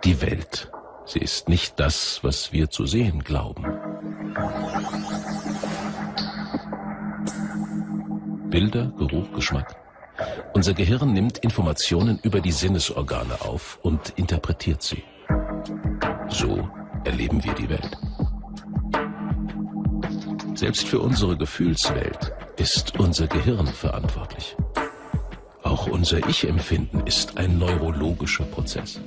Die Welt. Sie ist nicht das, was wir zu sehen glauben. Bilder, Geruch, Geschmack. Unser Gehirn nimmt Informationen über die Sinnesorgane auf und interpretiert sie. So erleben wir die Welt. Selbst für unsere Gefühlswelt ist unser Gehirn verantwortlich. Auch unser Ich-Empfinden ist ein neurologischer Prozess.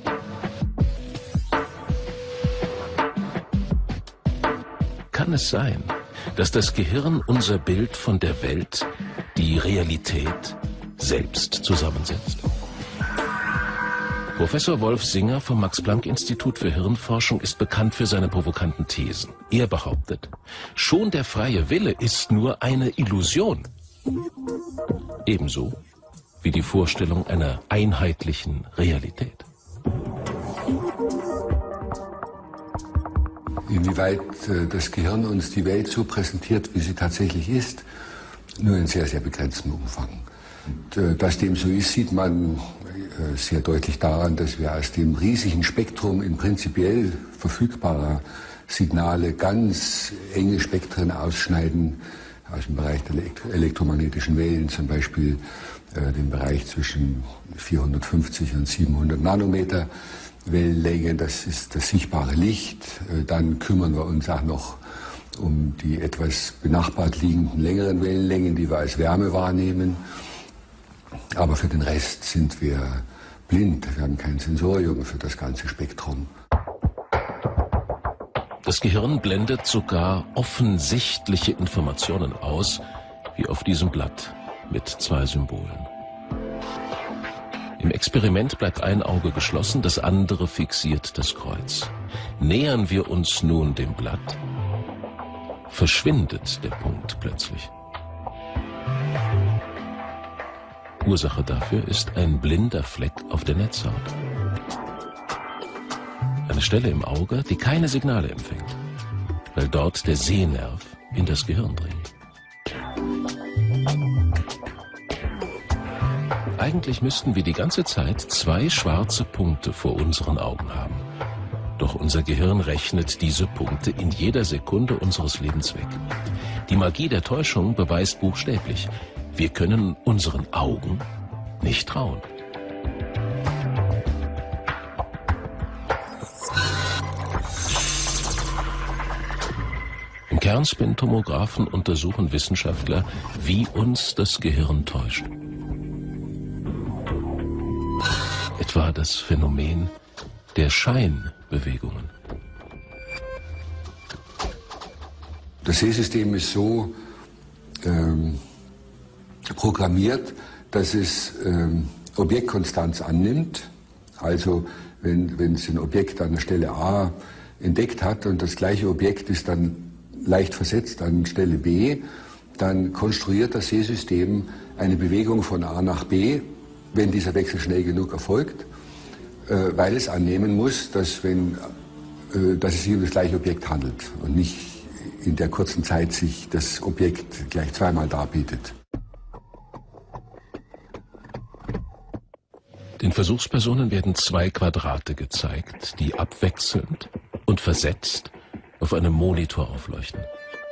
Kann es sein, dass das Gehirn unser Bild von der Welt, die Realität, selbst zusammensetzt? Professor Wolf Singer vom Max-Planck-Institut für Hirnforschung ist bekannt für seine provokanten Thesen. Er behauptet, schon der freie Wille ist nur eine Illusion. Ebenso wie die Vorstellung einer einheitlichen Realität. Inwieweit das Gehirn uns die Welt so präsentiert, wie sie tatsächlich ist, nur in sehr, sehr begrenztem Umfang. Und, dass dem so ist, sieht man sehr deutlich daran, dass wir aus dem riesigen Spektrum in prinzipiell verfügbarer Signale ganz enge Spektren ausschneiden, aus dem Bereich der elektromagnetischen Wellen, zum Beispiel den Bereich zwischen 450 und 700 Nanometer Wellenlänge, das ist das sichtbare Licht. Dann kümmern wir uns auch noch um die etwas benachbart liegenden längeren Wellenlängen, die wir als Wärme wahrnehmen. Aber für den Rest sind wir blind. Wir haben kein Sensorium für das ganze Spektrum. Das Gehirn blendet sogar offensichtliche Informationen aus, wie auf diesem Blatt mit 2 Symbolen. Im Experiment bleibt ein Auge geschlossen, das andere fixiert das Kreuz. Nähern wir uns nun dem Blatt, verschwindet der Punkt plötzlich. Ursache dafür ist ein blinder Fleck auf der Netzhaut. Eine Stelle im Auge, die keine Signale empfängt, weil dort der Sehnerv in das Gehirn dringt. Eigentlich müssten wir die ganze Zeit 2 schwarze Punkte vor unseren Augen haben. Doch unser Gehirn rechnet diese Punkte in jeder Sekunde unseres Lebens weg. Die Magie der Täuschung beweist buchstäblich, wir können unseren Augen nicht trauen. Im Kernspintomographen untersuchen Wissenschaftler, wie uns das Gehirn täuscht. Etwa das Phänomen der Scheinbewegungen. Das Sehsystem ist so programmiert, dass es Objektkonstanz annimmt. Also wenn es ein Objekt an der Stelle A entdeckt hat und das gleiche Objekt ist dann leicht versetzt an Stelle B, dann konstruiert das Sehsystem eine Bewegung von A nach B, wenn dieser Wechsel schnell genug erfolgt, weil es annehmen muss, dass es sich um das gleiche Objekt handelt und nicht in der kurzen Zeit sich das Objekt gleich zweimal darbietet. Den Versuchspersonen werden 2 Quadrate gezeigt, die abwechselnd und versetzt auf einem Monitor aufleuchten.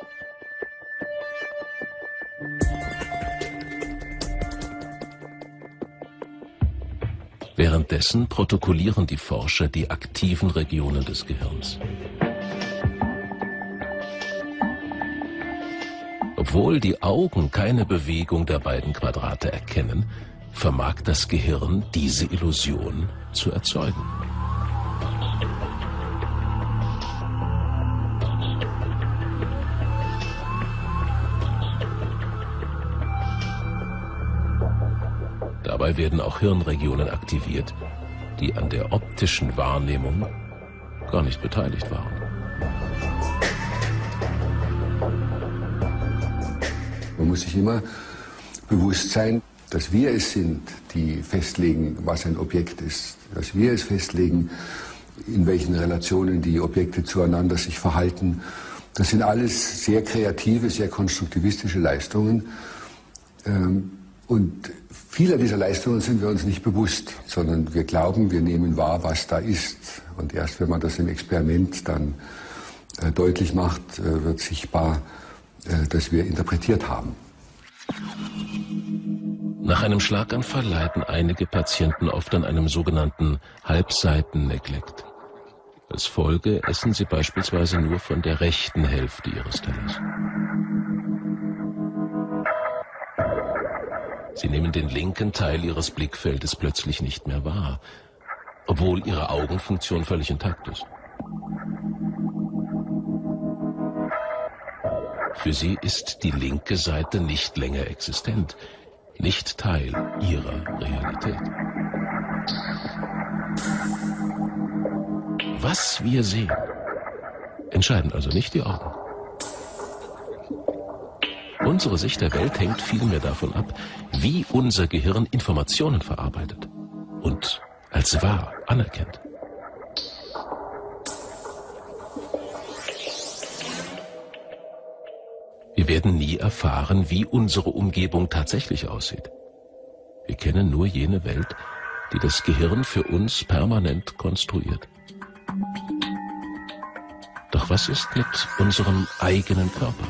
Währenddessen protokollieren die Forscher die aktiven Regionen des Gehirns. Obwohl die Augen keine Bewegung der beiden Quadrate erkennen, vermag das Gehirn diese Illusion zu erzeugen. Dabei werden auch Hirnregionen aktiviert, die an der optischen Wahrnehmung gar nicht beteiligt waren. Man muss sich immer bewusst sein, dass wir es sind, die festlegen, was ein Objekt ist. Dass wir es festlegen, in welchen Relationen die Objekte zueinander sich verhalten. Das sind alles sehr kreative, sehr konstruktivistische Leistungen. Und Vieler dieser Leistungen sind wir uns nicht bewusst, sondern wir glauben, wir nehmen wahr, was da ist. Und erst wenn man das im Experiment dann deutlich macht, wird sichtbar, dass wir interpretiert haben. Nach einem Schlaganfall leiden einige Patienten oft an einem sogenannten Halbseitenneglekt. Als Folge essen sie beispielsweise nur von der rechten Hälfte ihres Tellers. Sie nehmen den linken Teil ihres Blickfeldes plötzlich nicht mehr wahr, obwohl ihre Augenfunktion völlig intakt ist. Für sie ist die linke Seite nicht länger existent, nicht Teil ihrer Realität. Was wir sehen, entscheiden also nicht die Augen. Unsere Sicht der Welt hängt vielmehr davon ab, wie unser Gehirn Informationen verarbeitet und als wahr anerkennt. Wir werden nie erfahren, wie unsere Umgebung tatsächlich aussieht. Wir kennen nur jene Welt, die das Gehirn für uns permanent konstruiert. Doch was ist mit unserem eigenen Körper?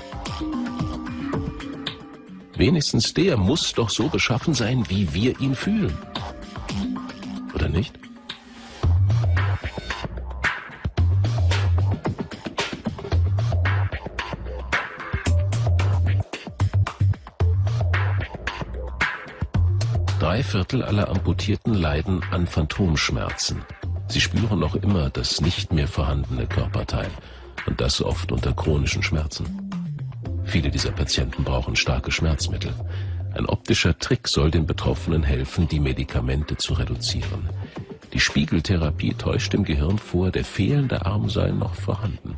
Wenigstens der muss doch so beschaffen sein, wie wir ihn fühlen. Oder nicht? Drei Viertel aller Amputierten leiden an Phantomschmerzen. Sie spüren noch immer das nicht mehr vorhandene Körperteil und das oft unter chronischen Schmerzen. Viele dieser Patienten brauchen starke Schmerzmittel. Ein optischer Trick soll den Betroffenen helfen, die Medikamente zu reduzieren. Die Spiegeltherapie täuscht dem Gehirn vor, der fehlende Arm sei noch vorhanden.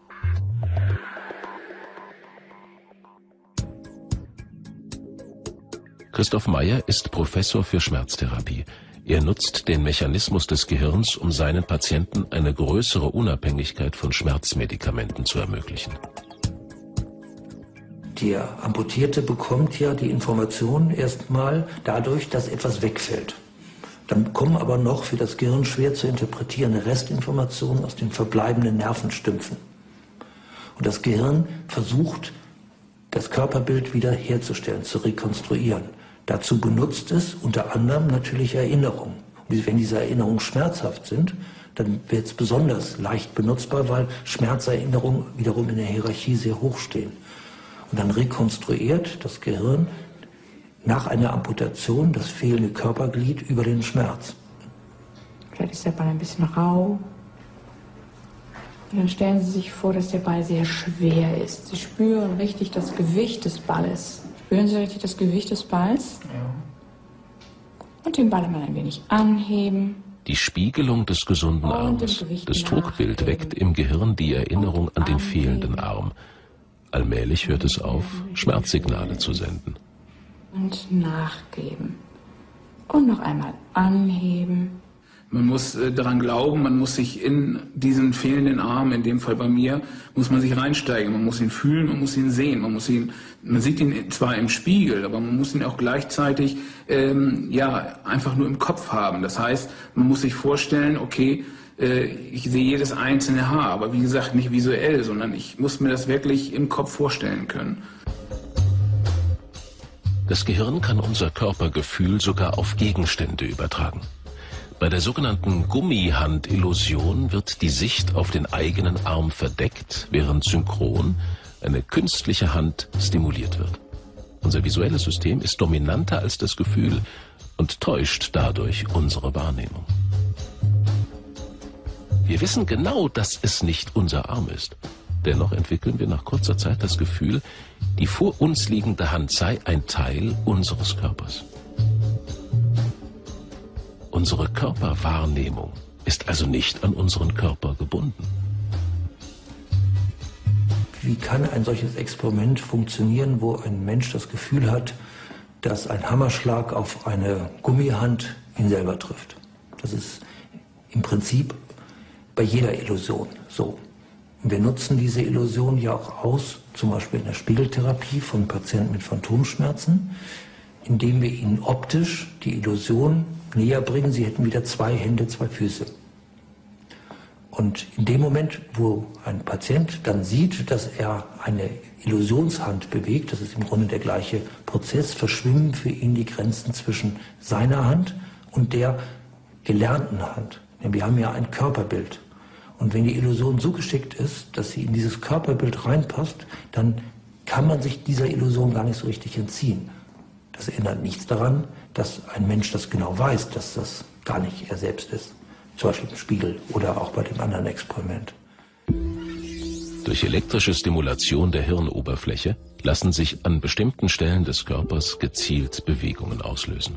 Christoph Meyer ist Professor für Schmerztherapie. Er nutzt den Mechanismus des Gehirns, um seinen Patienten eine größere Unabhängigkeit von Schmerzmedikamenten zu ermöglichen. Der Amputierte bekommt ja die Information erstmal dadurch, dass etwas wegfällt. Dann kommen aber noch für das Gehirn schwer zu interpretierende Restinformationen aus den verbleibenden Nervenstümpfen. Und das Gehirn versucht, das Körperbild wieder herzustellen, zu rekonstruieren. Dazu benutzt es unter anderem natürlich Erinnerungen. Und wenn diese Erinnerungen schmerzhaft sind, dann wird es besonders leicht benutzbar, weil Schmerzerinnerungen wiederum in der Hierarchie sehr hoch stehen. Und dann rekonstruiert das Gehirn nach einer Amputation das fehlende Körperglied über den Schmerz. Vielleicht ist der Ball ein bisschen rau. Und dann stellen Sie sich vor, dass der Ball sehr schwer ist. Sie spüren richtig das Gewicht des Balles. Spüren Sie richtig das Gewicht des Balls? Ja. Und den Ball mal ein wenig anheben. Die Spiegelung des gesunden Arms, das Trugbild weckt im Gehirn die Erinnerung an den fehlenden Arm. Allmählich hört es auf, Schmerzsignale zu senden. Und nachgeben. Und noch einmal anheben. Man muss daran glauben, man muss sich in diesen fehlenden Arm, in dem Fall bei mir, muss man sich reinsteigen. Man muss ihn fühlen, man muss ihn sehen. Man sieht ihn zwar im Spiegel, aber man muss ihn auch gleichzeitig einfach nur im Kopf haben. Das heißt, man muss sich vorstellen, okay, ich sehe jedes einzelne Haar, aber wie gesagt nicht visuell, sondern ich muss mir das wirklich im Kopf vorstellen können. Das Gehirn kann unser Körpergefühl sogar auf Gegenstände übertragen. Bei der sogenannten Gummihand-Illusion wird die Sicht auf den eigenen Arm verdeckt, während synchron eine künstliche Hand stimuliert wird. Unser visuelles System ist dominanter als das Gefühl und täuscht dadurch unsere Wahrnehmung. Wir wissen genau, dass es nicht unser Arm ist. Dennoch entwickeln wir nach kurzer Zeit das Gefühl, die vor uns liegende Hand sei ein Teil unseres Körpers. Unsere Körperwahrnehmung ist also nicht an unseren Körper gebunden. Wie kann ein solches Experiment funktionieren, wo ein Mensch das Gefühl hat, dass ein Hammerschlag auf eine Gummihand ihn selber trifft? Das ist im Prinzip bei jeder Illusion so. Und wir nutzen diese Illusion ja auch aus, zum Beispiel in der Spiegeltherapie von Patienten mit Phantomschmerzen. indem wir ihnen optisch die Illusion näher bringen, sie hätten wieder 2 Hände, 2 Füße. Und in dem Moment, wo ein Patient dann sieht, dass er eine Illusionshand bewegt, das ist im Grunde der gleiche Prozess, verschwimmen für ihn die Grenzen zwischen seiner Hand und der gelernten Hand. Denn wir haben ja ein Körperbild. Und wenn die Illusion so geschickt ist, dass sie in dieses Körperbild reinpasst, dann kann man sich dieser Illusion gar nicht so richtig entziehen. Das ändert nichts daran, dass ein Mensch das genau weiß, dass das gar nicht er selbst ist. Zum Beispiel im Spiegel oder auch bei dem anderen Experiment. Durch elektrische Stimulation der Hirnoberfläche lassen sich an bestimmten Stellen des Körpers gezielt Bewegungen auslösen.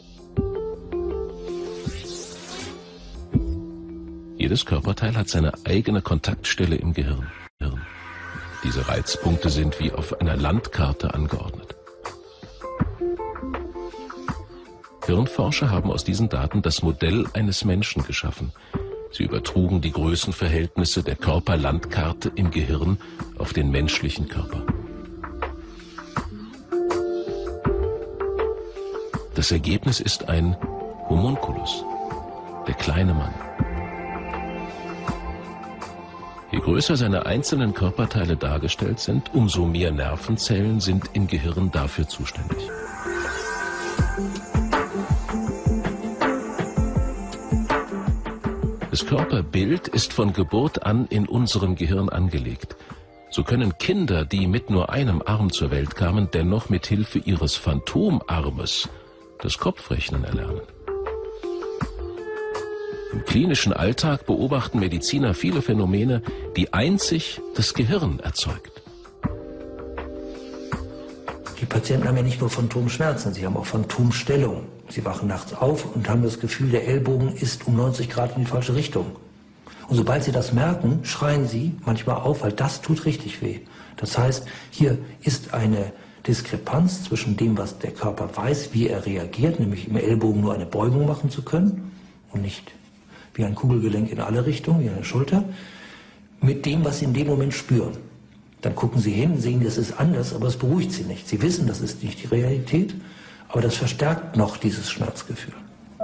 Jedes Körperteil hat seine eigene Kontaktstelle im Gehirn. Diese Reizpunkte sind wie auf einer Landkarte angeordnet. Hirnforscher haben aus diesen Daten das Modell eines Menschen geschaffen. Sie übertrugen die Größenverhältnisse der Körperlandkarte im Gehirn auf den menschlichen Körper. Das Ergebnis ist ein Homunculus, der kleine Mann. Je größer seine einzelnen Körperteile dargestellt sind, umso mehr Nervenzellen sind im Gehirn dafür zuständig. Das Körperbild ist von Geburt an in unserem Gehirn angelegt. So können Kinder, die mit nur einem Arm zur Welt kamen, dennoch mit Hilfe ihres Phantomarmes das Kopfrechnen erlernen. Im klinischen Alltag beobachten Mediziner viele Phänomene, die einzig das Gehirn erzeugt. Die Patienten haben ja nicht nur Phantomschmerzen, sie haben auch Phantomstellung. Sie wachen nachts auf und haben das Gefühl, der Ellbogen ist um 90 Grad in die falsche Richtung. Und sobald sie das merken, schreien sie manchmal auf, weil das tut richtig weh. Das heißt, hier ist eine Diskrepanz zwischen dem, was der Körper weiß, wie er reagiert, nämlich im Ellbogen nur eine Beugung machen zu können und nicht wie ein Kugelgelenk in alle Richtungen, wie eine Schulter, mit dem, was sie in dem Moment spüren. Dann gucken sie hin, sehen, das ist anders, aber es beruhigt sie nicht. Sie wissen, das ist nicht die Realität, aber das verstärkt noch dieses Schmerzgefühl.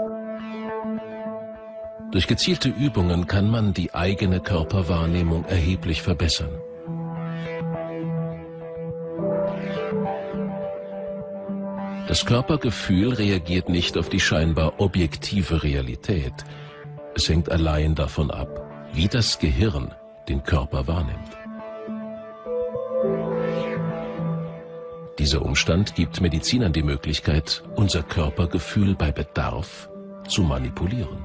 Durch gezielte Übungen kann man die eigene Körperwahrnehmung erheblich verbessern. Das Körpergefühl reagiert nicht auf die scheinbar objektive Realität. Es hängt allein davon ab, wie das Gehirn den Körper wahrnimmt. Dieser Umstand gibt Medizinern die Möglichkeit, unser Körpergefühl bei Bedarf zu manipulieren.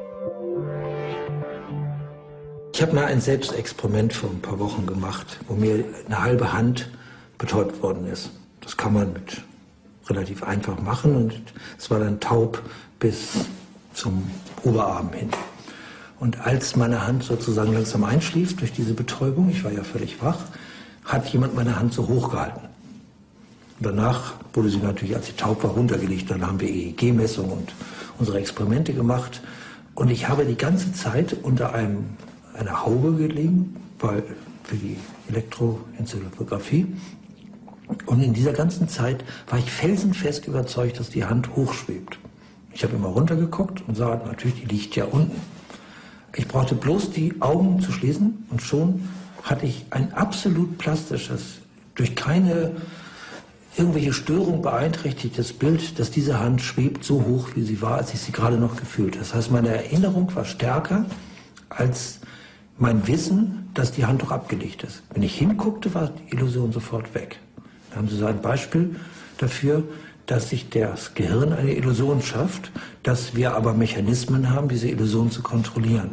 Ich habe mal ein Selbstexperiment vor ein paar Wochen gemacht, wo mir eine halbe Hand betäubt worden ist. Das kann man relativ einfach machen und es war dann taub bis zum Oberarm hin. Und als meine Hand sozusagen langsam einschlief durch diese Betäubung, ich war ja völlig wach, hat jemand meine Hand so hochgehalten. Und danach wurde sie natürlich, als sie taub war, runtergelegt. Dann haben wir EEG-Messungen und unsere Experimente gemacht. Und ich habe die ganze Zeit unter einer Haube gelegen, für die Elektroenzephalographie. Und in dieser ganzen Zeit war ich felsenfest überzeugt, dass die Hand hochschwebt. Ich habe immer runtergeguckt und sah natürlich, die liegt ja unten. Ich brauchte bloß die Augen zu schließen und schon hatte ich ein absolut plastisches, durch keine irgendwelche Störung beeinträchtigtes Bild, dass diese Hand schwebt so hoch, wie sie war, als ich sie gerade noch gefühlt habe. Das heißt, meine Erinnerung war stärker als mein Wissen, dass die Hand doch abgelegt ist. Wenn ich hinguckte, war die Illusion sofort weg. Da haben Sie so ein Beispiel dafür, dass sich das Gehirn eine Illusion schafft, dass wir aber Mechanismen haben, diese Illusion zu kontrollieren.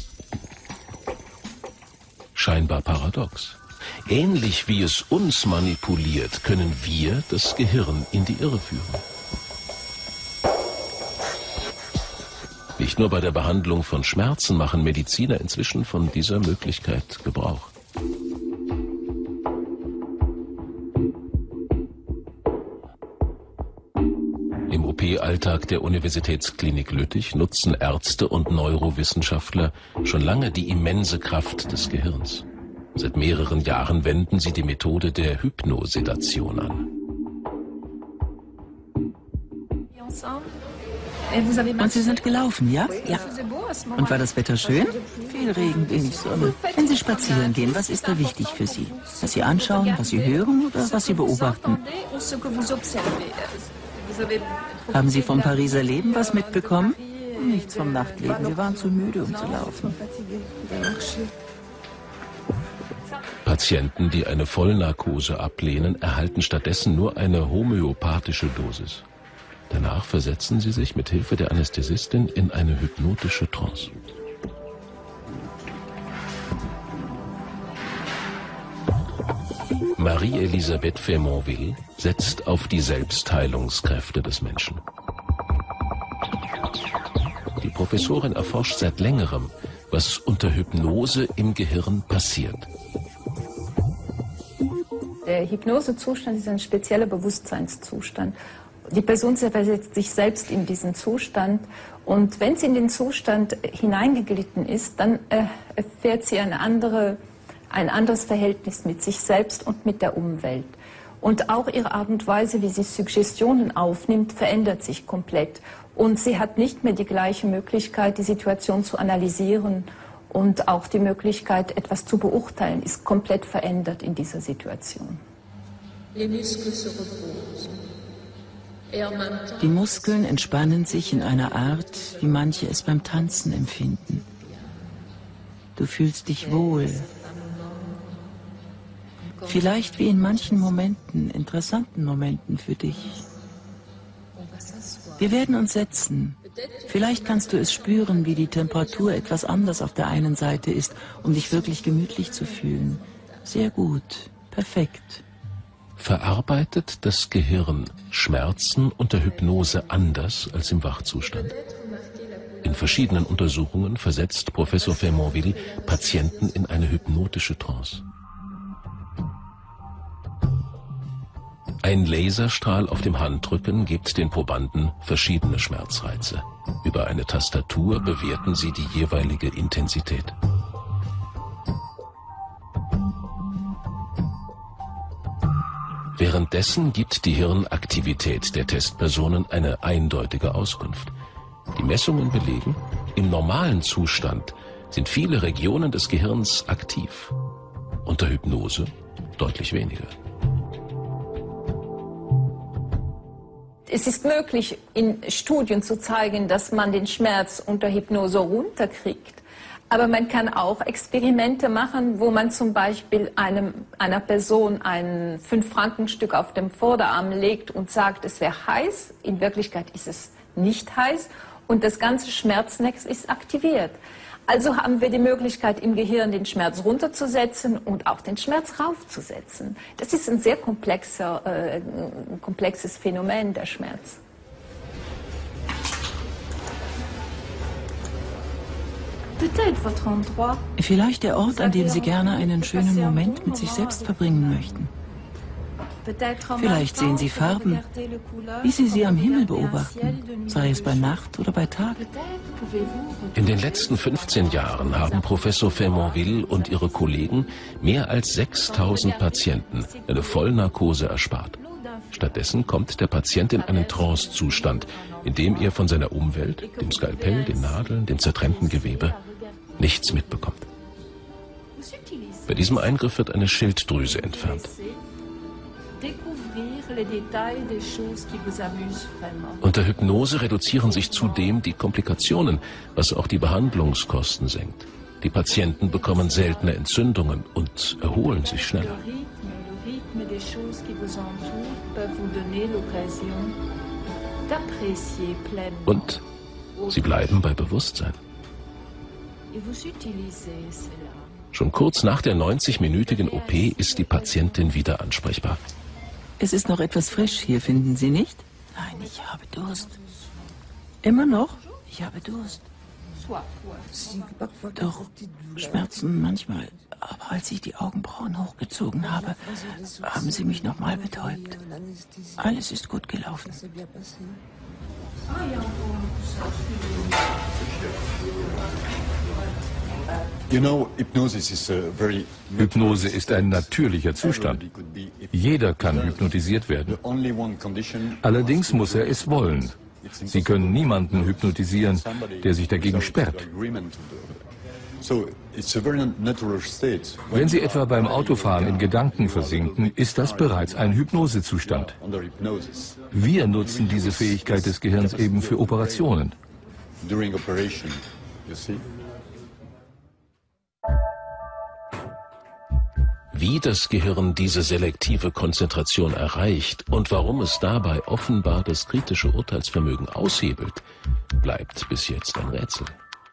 Scheinbar paradox. Ähnlich wie es uns manipuliert, können wir das Gehirn in die Irre führen. Nicht nur bei der Behandlung von Schmerzen machen Mediziner inzwischen von dieser Möglichkeit Gebrauch. Im OP-Alltag der Universitätsklinik Lüttich nutzen Ärzte und Neurowissenschaftler schon lange die immense Kraft des Gehirns. Seit mehreren Jahren wenden sie die Methode der Hypnosedation an. Und Sie sind gelaufen, ja? Ja. Und war das Wetter schön? Viel Regen, wenig Sonne. Wenn Sie spazieren gehen, was ist da wichtig für Sie? Was Sie anschauen, was Sie hören oder was Sie beobachten? Haben Sie vom Pariser Leben was mitbekommen? Nichts vom Nachtleben. Wir waren zu müde, um zu laufen. Patienten, die eine Vollnarkose ablehnen, erhalten stattdessen nur eine homöopathische Dosis. Danach versetzen sie sich mit Hilfe der Anästhesistin in eine hypnotische Trance. Marie-Elisabeth Frémonville setzt auf die Selbstheilungskräfte des Menschen. Die Professorin erforscht seit längerem, was unter Hypnose im Gehirn passiert. Der Hypnosezustand ist ein spezieller Bewusstseinszustand. Die Person versetzt sich selbst in diesen Zustand und wenn sie in den Zustand hineingeglitten ist, dann erfährt sie ein anderes Verhältnis mit sich selbst und mit der Umwelt. Und auch ihre Art und Weise, wie sie Suggestionen aufnimmt, verändert sich komplett. Und sie hat nicht mehr die gleiche Möglichkeit, die Situation zu analysieren und auch die Möglichkeit, etwas zu beurteilen, ist komplett verändert in dieser Situation. Die Muskeln entspannen sich in einer Art, wie manche es beim Tanzen empfinden. Du fühlst dich wohl. Vielleicht wie in manchen Momenten, interessanten Momenten für dich. Wir werden uns setzen. Vielleicht kannst du es spüren, wie die Temperatur etwas anders auf der einen Seite ist, um dich wirklich gemütlich zu fühlen. Sehr gut, perfekt. Verarbeitet das Gehirn Schmerzen unter Hypnose anders als im Wachzustand? In verschiedenen Untersuchungen versetzt Professor Frémonville Patienten in eine hypnotische Trance. Ein Laserstrahl auf dem Handrücken gibt den Probanden verschiedene Schmerzreize. Über eine Tastatur bewerten sie die jeweilige Intensität. Währenddessen gibt die Hirnaktivität der Testpersonen eine eindeutige Auskunft. Die Messungen belegen, im normalen Zustand sind viele Regionen des Gehirns aktiv. Unter Hypnose deutlich weniger. Es ist möglich, in Studien zu zeigen, dass man den Schmerz unter Hypnose runterkriegt. Aber man kann auch Experimente machen, wo man zum Beispiel einer Person ein 5-Franken-Stück auf dem Vorderarm legt und sagt, es wäre heiß. In Wirklichkeit ist es nicht heiß und das ganze Schmerznetz ist aktiviert. Also haben wir die Möglichkeit, im Gehirn den Schmerz runterzusetzen und auch den Schmerz raufzusetzen. Das ist ein sehr komplexes Phänomen, der Schmerz. Vielleicht der Ort, an dem Sie gerne einen schönen Moment mit sich selbst verbringen möchten. Vielleicht sehen Sie Farben, wie Sie sie am Himmel beobachten, sei es bei Nacht oder bei Tag. In den letzten 15 Jahren haben Professor Frémonville und ihre Kollegen mehr als 6000 Patienten eine Vollnarkose erspart. Stattdessen kommt der Patient in einen Trance-Zustand, in dem er von seiner Umwelt, dem Skalpell, den Nadeln, dem zertrennten Gewebe, nichts mitbekommt. Bei diesem Eingriff wird eine Schilddrüse entfernt. Unter Hypnose reduzieren sich zudem die Komplikationen, was auch die Behandlungskosten senkt. Die Patienten bekommen seltene Entzündungen und erholen sich schneller. Und sie bleiben bei Bewusstsein. Schon kurz nach der 90-minütigen OP ist die Patientin wieder ansprechbar. Es ist noch etwas frisch hier, finden Sie nicht? Nein, ich habe Durst. Immer noch? Ich habe Durst. Doch, Schmerzen manchmal. Aber als ich die Augenbrauen hochgezogen habe, haben Sie mich nochmal betäubt. Alles ist gut gelaufen. Hypnose ist ein natürlicher Zustand. Jeder kann hypnotisiert werden. Allerdings muss er es wollen. Sie können niemanden hypnotisieren, der sich dagegen sperrt. Wenn Sie etwa beim Autofahren in Gedanken versinken, ist das bereits ein Hypnosezustand. Wir nutzen diese Fähigkeit des Gehirns eben für Operationen. Wie das Gehirn diese selektive Konzentration erreicht und warum es dabei offenbar das kritische Urteilsvermögen aushebelt, bleibt bis jetzt ein Rätsel.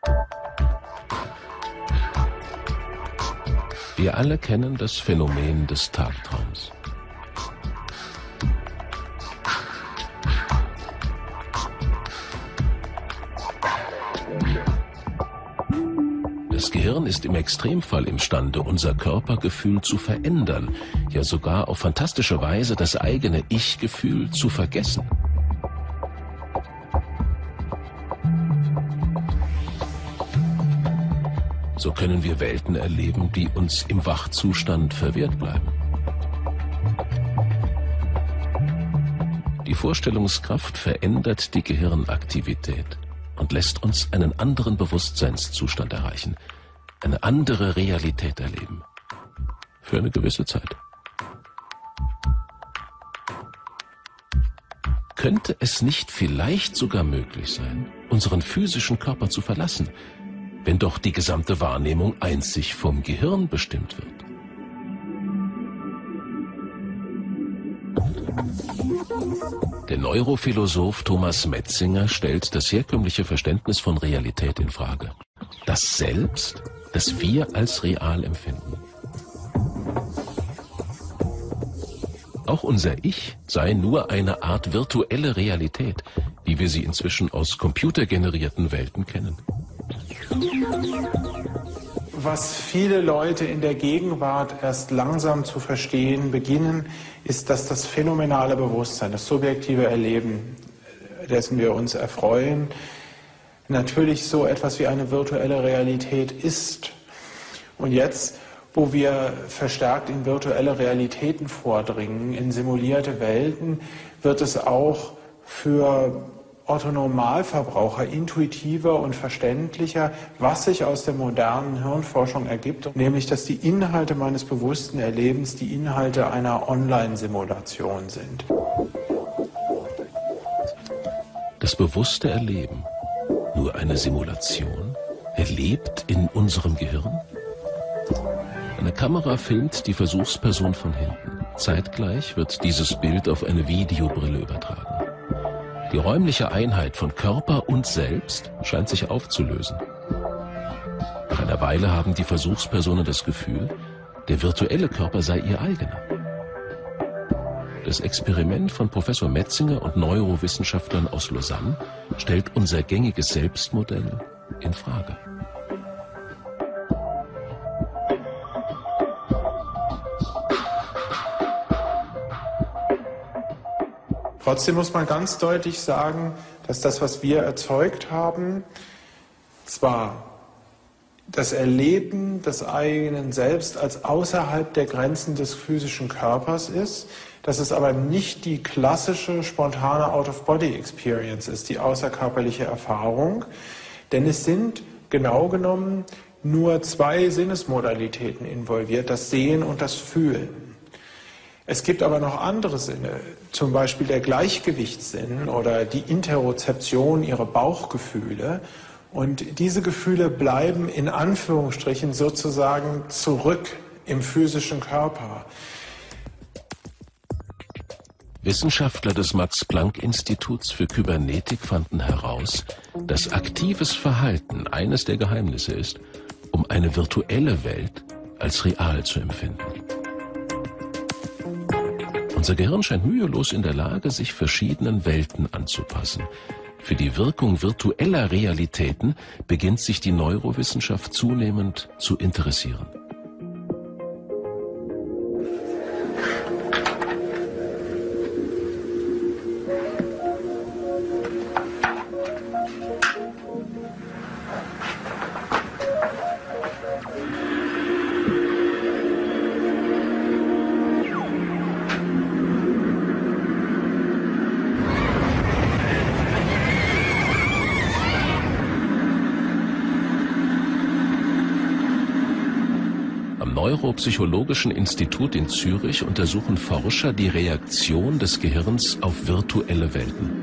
Wir alle kennen das Phänomen des Tagtraums. Das Gehirn ist im Extremfall imstande, unser Körpergefühl zu verändern, ja sogar auf fantastische Weise das eigene Ich-Gefühl zu vergessen. So können wir Welten erleben, die uns im Wachzustand verwehrt bleiben. Die Vorstellungskraft verändert die Gehirnaktivität und lässt uns einen anderen Bewusstseinszustand erreichen, eine andere Realität erleben. Für eine gewisse Zeit. Könnte es nicht vielleicht sogar möglich sein, unseren physischen Körper zu verlassen, wenn doch die gesamte Wahrnehmung einzig vom Gehirn bestimmt wird? Der Neurophilosoph Thomas Metzinger stellt das herkömmliche Verständnis von Realität in Frage. Das Selbst, das wir als real empfinden. Auch unser Ich sei nur eine Art virtuelle Realität, wie wir sie inzwischen aus computergenerierten Welten kennen. Was viele Leute in der Gegenwart erst langsam zu verstehen beginnen, ist, dass das phänomenale Bewusstsein, das subjektive Erleben, dessen wir uns erfreuen, natürlich so etwas wie eine virtuelle Realität ist. Und jetzt, wo wir verstärkt in virtuelle Realitäten vordringen, in simulierte Welten, wird es auch für Otto-Normalverbraucher intuitiver und verständlicher, was sich aus der modernen Hirnforschung ergibt, nämlich dass die Inhalte meines bewussten Erlebens die Inhalte einer Online-Simulation sind. Das bewusste Erleben, nur eine Simulation, erlebt in unserem Gehirn? Eine Kamera filmt die Versuchsperson von hinten. Zeitgleich wird dieses Bild auf eine Videobrille übertragen. Die räumliche Einheit von Körper und Selbst scheint sich aufzulösen. Nach einer Weile haben die Versuchspersonen das Gefühl, der virtuelle Körper sei ihr eigener. Das Experiment von Professor Metzinger und Neurowissenschaftlern aus Lausanne stellt unser gängiges Selbstmodell in Frage. Trotzdem muss man ganz deutlich sagen, dass das, was wir erzeugt haben, zwar das Erleben des eigenen Selbst als außerhalb der Grenzen des physischen Körpers ist, dass es aber nicht die klassische, spontane Out-of-Body-Experience ist, die außerkörperliche Erfahrung, denn es sind genau genommen nur zwei Sinnesmodalitäten involviert, das Sehen und das Fühlen. Es gibt aber noch andere Sinne, zum Beispiel der Gleichgewichtssinn oder die Interozeption, ihre Bauchgefühle. Und diese Gefühle bleiben in Anführungsstrichen sozusagen zurück im physischen Körper. Wissenschaftler des Max-Planck-Instituts für Kybernetik fanden heraus, dass aktives Verhalten eines der Geheimnisse ist, um eine virtuelle Welt als real zu empfinden. Unser Gehirn scheint mühelos in der Lage, sich verschiedenen Welten anzupassen. Für die Wirkung virtueller Realitäten beginnt sich die Neurowissenschaft zunehmend zu interessieren. Am Neuropsychologischen Institut in Zürich untersuchen Forscher die Reaktion des Gehirns auf virtuelle Welten.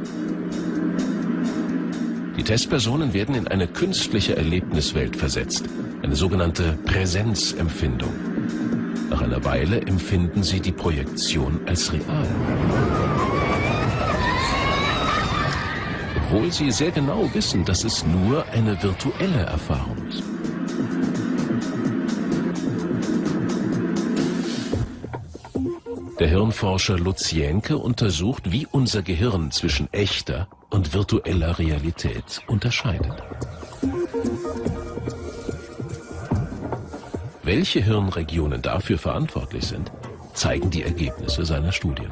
Die Testpersonen werden in eine künstliche Erlebniswelt versetzt, eine sogenannte Präsenzempfindung. Nach einer Weile empfinden sie die Projektion als real. Obwohl sie sehr genau wissen, dass es nur eine virtuelle Erfahrung ist. Der Hirnforscher Lutz Jähnke untersucht, wie unser Gehirn zwischen echter und virtueller Realität unterscheidet. Welche Hirnregionen dafür verantwortlich sind, zeigen die Ergebnisse seiner Studien.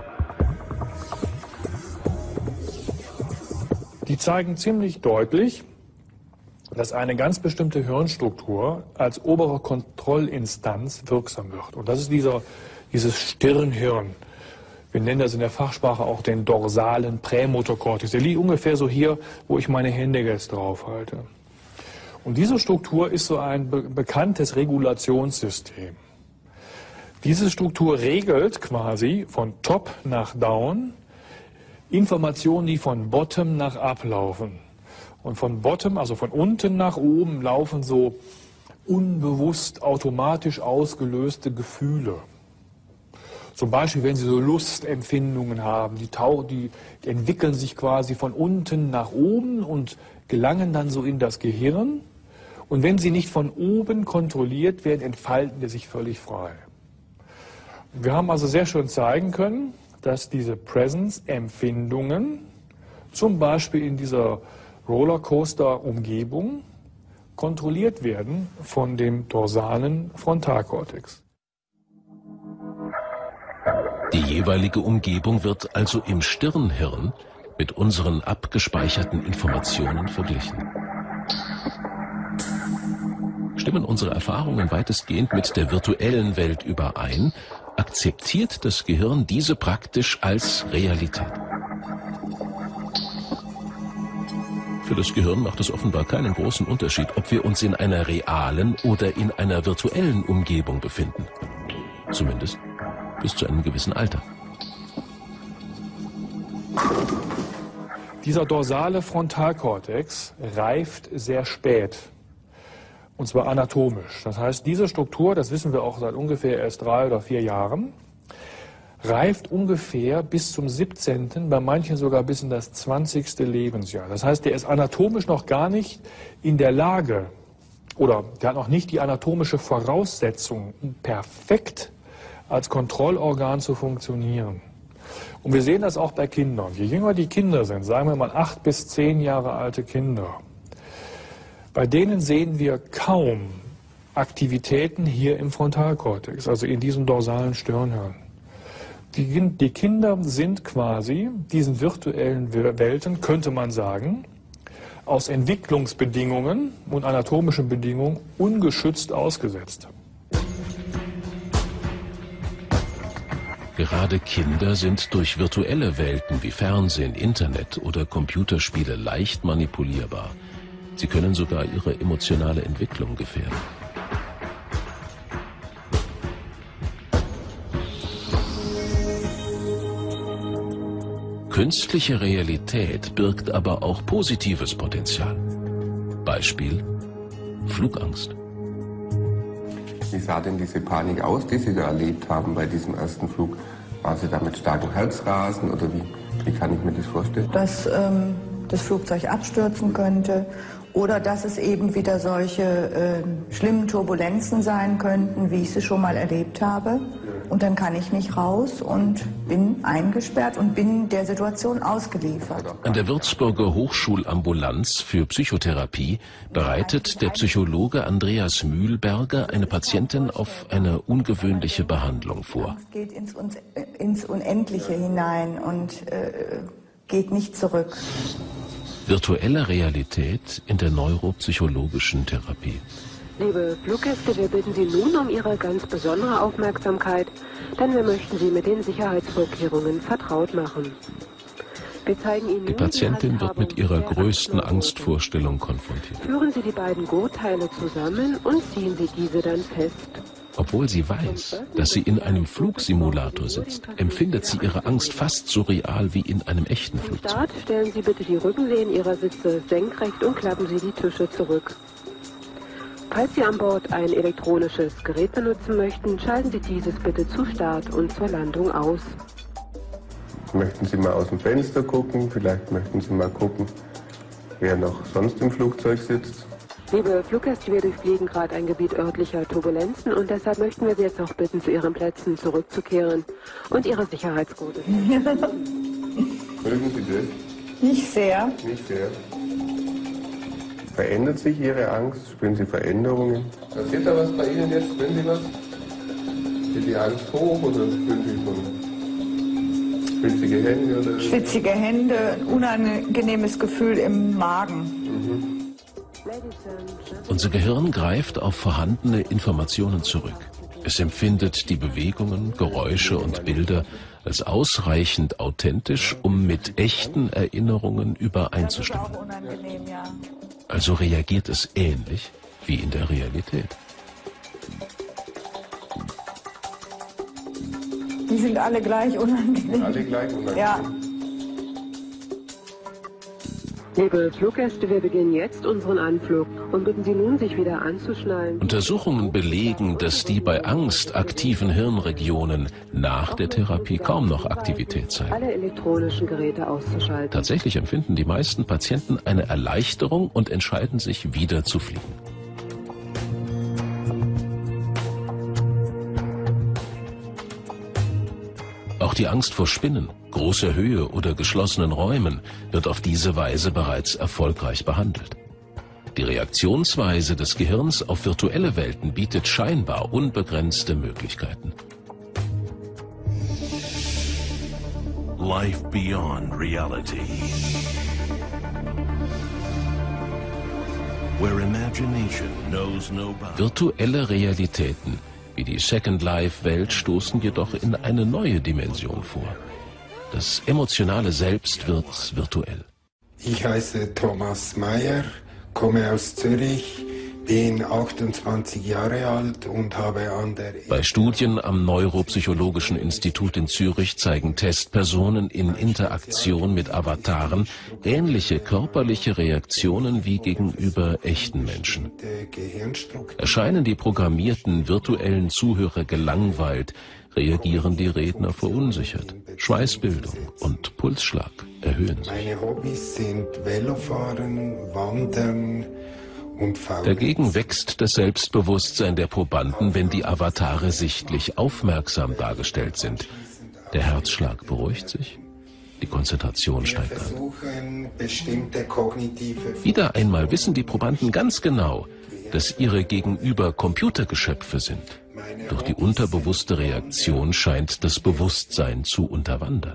Die zeigen ziemlich deutlich, dass eine ganz bestimmte Hirnstruktur als obere Kontrollinstanz wirksam wird. Und das ist dieses Stirnhirn. Wir nennen das in der Fachsprache auch den dorsalen Prämotorkortex. Der liegt ungefähr so hier, wo ich meine Hände jetzt drauf halte. Und diese Struktur ist so ein bekanntes Regulationssystem. Diese Struktur regelt quasi von Top nach Down Informationen, die von Bottom nach Up laufen. Und von Bottom, also von unten nach oben, laufen so unbewusst automatisch ausgelöste Gefühle. Zum Beispiel, wenn Sie so Lustempfindungen haben, die entwickeln sich quasi von unten nach oben und gelangen dann so in das Gehirn. Und wenn sie nicht von oben kontrolliert werden, entfalten die sich völlig frei. Wir haben also sehr schön zeigen können, dass diese Presence-Empfindungen zum Beispiel in dieser Rollercoaster-Umgebung kontrolliert werden von dem dorsalen Frontalkortex. Die jeweilige Umgebung wird also im Stirnhirn mit unseren abgespeicherten Informationen verglichen. Stimmen unsere Erfahrungen weitestgehend mit der virtuellen Welt überein, akzeptiert das Gehirn diese praktisch als Realität. Für das Gehirn macht es offenbar keinen großen Unterschied, ob wir uns in einer realen oder in einer virtuellen Umgebung befinden. Zumindest bis zu einem gewissen Alter. Dieser dorsale Frontalkortex reift sehr spät. Und zwar anatomisch. Das heißt, diese Struktur, das wissen wir auch seit ungefähr erst 3 oder 4 Jahren, reift ungefähr bis zum 17., bei manchen sogar bis in das 20. Lebensjahr. Das heißt, der ist anatomisch noch gar nicht in der Lage, oder der hat noch nicht die anatomische Voraussetzung, um perfekt als Kontrollorgan zu funktionieren. Und wir sehen das auch bei Kindern. Je jünger die Kinder sind, sagen wir mal 8 bis 10 Jahre alte Kinder, bei denen sehen wir kaum Aktivitäten hier im Frontalkortex, also in diesem dorsalen Stirnhirn. Die Kinder sind quasi diesen virtuellen Welten, könnte man sagen, aus Entwicklungsbedingungen und anatomischen Bedingungen ungeschützt ausgesetzt. Gerade Kinder sind durch virtuelle Welten wie Fernsehen, Internet oder Computerspiele leicht manipulierbar. Sie können sogar ihre emotionale Entwicklung gefährden. Künstliche Realität birgt aber auch positives Potenzial. Beispiel: Flugangst. Wie sah denn diese Panik aus, die Sie da erlebt haben bei diesem ersten Flug? War sie da mit starkem Herzrasen oder wie kann ich mir das vorstellen? Dass das Flugzeug abstürzen könnte oder dass es eben wieder solche schlimmen Turbulenzen sein könnten, wie ich sie schon mal erlebt habe. Und dann kann ich nicht raus und bin eingesperrt und bin der Situation ausgeliefert. An der Würzburger Hochschulambulanz für Psychotherapie bereitet der Psychologe Andreas Mühlberger eine Patientin auf eine ungewöhnliche Behandlung vor. Es geht ins Unendliche hinein und geht nicht zurück. Virtuelle Realität in der neuropsychologischen Therapie. Liebe Fluggäste, wir bitten Sie nun um Ihre ganz besondere Aufmerksamkeit, denn wir möchten Sie mit den Sicherheitsvorkehrungen vertraut machen. Wir zeigen Ihnen Die Patientin wird mit ihrer größten Angstvorstellung konfrontiert. Führen Sie die beiden Gurtteile zusammen und ziehen Sie diese dann fest. Obwohl sie weiß, dass sie in einem Flugsimulator sitzt, empfindet sie ihre Angst fast so real wie in einem echten Flugzeug. Start stellen Sie bitte die Rückenlehnen Ihrer Sitze senkrecht und klappen Sie die Tische zurück. Falls Sie an Bord ein elektronisches Gerät benutzen möchten, schalten Sie dieses bitte zu Start und zur Landung aus. Möchten Sie mal aus dem Fenster gucken? Vielleicht möchten Sie mal gucken, wer noch sonst im Flugzeug sitzt. Liebe Fluggäste, wir durchfliegen gerade ein Gebiet örtlicher Turbulenzen und deshalb möchten wir Sie jetzt auch bitten, zu Ihren Plätzen zurückzukehren und Ihre Sicherheitsgurte. Mögen Sie das? Nicht sehr. Nicht sehr. Verändert sich Ihre Angst? Spüren Sie Veränderungen? Passiert da was bei Ihnen jetzt? Spüren Sie was? Geht die Angst hoch oder spüren Sie schon schwitzige Hände? Oder? Schwitzige Hände, ein unangenehmes Gefühl im Magen. Unser Gehirn greift auf vorhandene Informationen zurück. Es empfindet die Bewegungen, Geräusche und Bilder als ausreichend authentisch, um mit echten Erinnerungen übereinzustimmen. Also reagiert es ähnlich wie in der Realität. Die sind alle gleich unangenehm. Alle gleich unangenehm? Ja. Liebe Fluggäste, wir beginnen jetzt unseren Anflug und bitten Sie nun, sich wieder anzuschnallen. Untersuchungen belegen, dass die bei Angst aktiven Hirnregionen nach der Therapie kaum noch Aktivität zeigen. Alle elektronischen Geräte auszuschalten. Tatsächlich empfinden die meisten Patienten eine Erleichterung und entscheiden sich, wieder zu fliegen. Auch die Angst vor Spinnen, großer Höhe oder geschlossenen Räumen wird auf diese Weise bereits erfolgreich behandelt. Die Reaktionsweise des Gehirns auf virtuelle Welten bietet scheinbar unbegrenzte Möglichkeiten. Life beyond reality. Where imagination knows no bounds. Virtuelle Realitäten wie die Second Life-Welt stoßen jedoch in eine neue Dimension vor. Das emotionale Selbst wird virtuell. Ich heiße Thomas Meyer, komme aus Zürich, bin 28 Jahre alt und habe an der... Bei Studien am Neuropsychologischen Institut in Zürich zeigen Testpersonen in Interaktion mit Avataren ähnliche körperliche Reaktionen wie gegenüber echten Menschen. Erscheinen die programmierten virtuellen Zuhörer gelangweilt, reagieren die Redner verunsichert. Schweißbildung und Pulsschlag erhöhen sich. Meine Hobbys sind Velofahren, Wandern und Faulen. Dagegen wächst das Selbstbewusstsein der Probanden, wenn die Avatare sichtlich aufmerksam dargestellt sind. Der Herzschlag beruhigt sich, die Konzentration steigt an. Wieder einmal wissen die Probanden ganz genau, dass ihre Gegenüber Computergeschöpfe sind. Doch die unterbewusste Reaktion scheint das Bewusstsein zu unterwandern.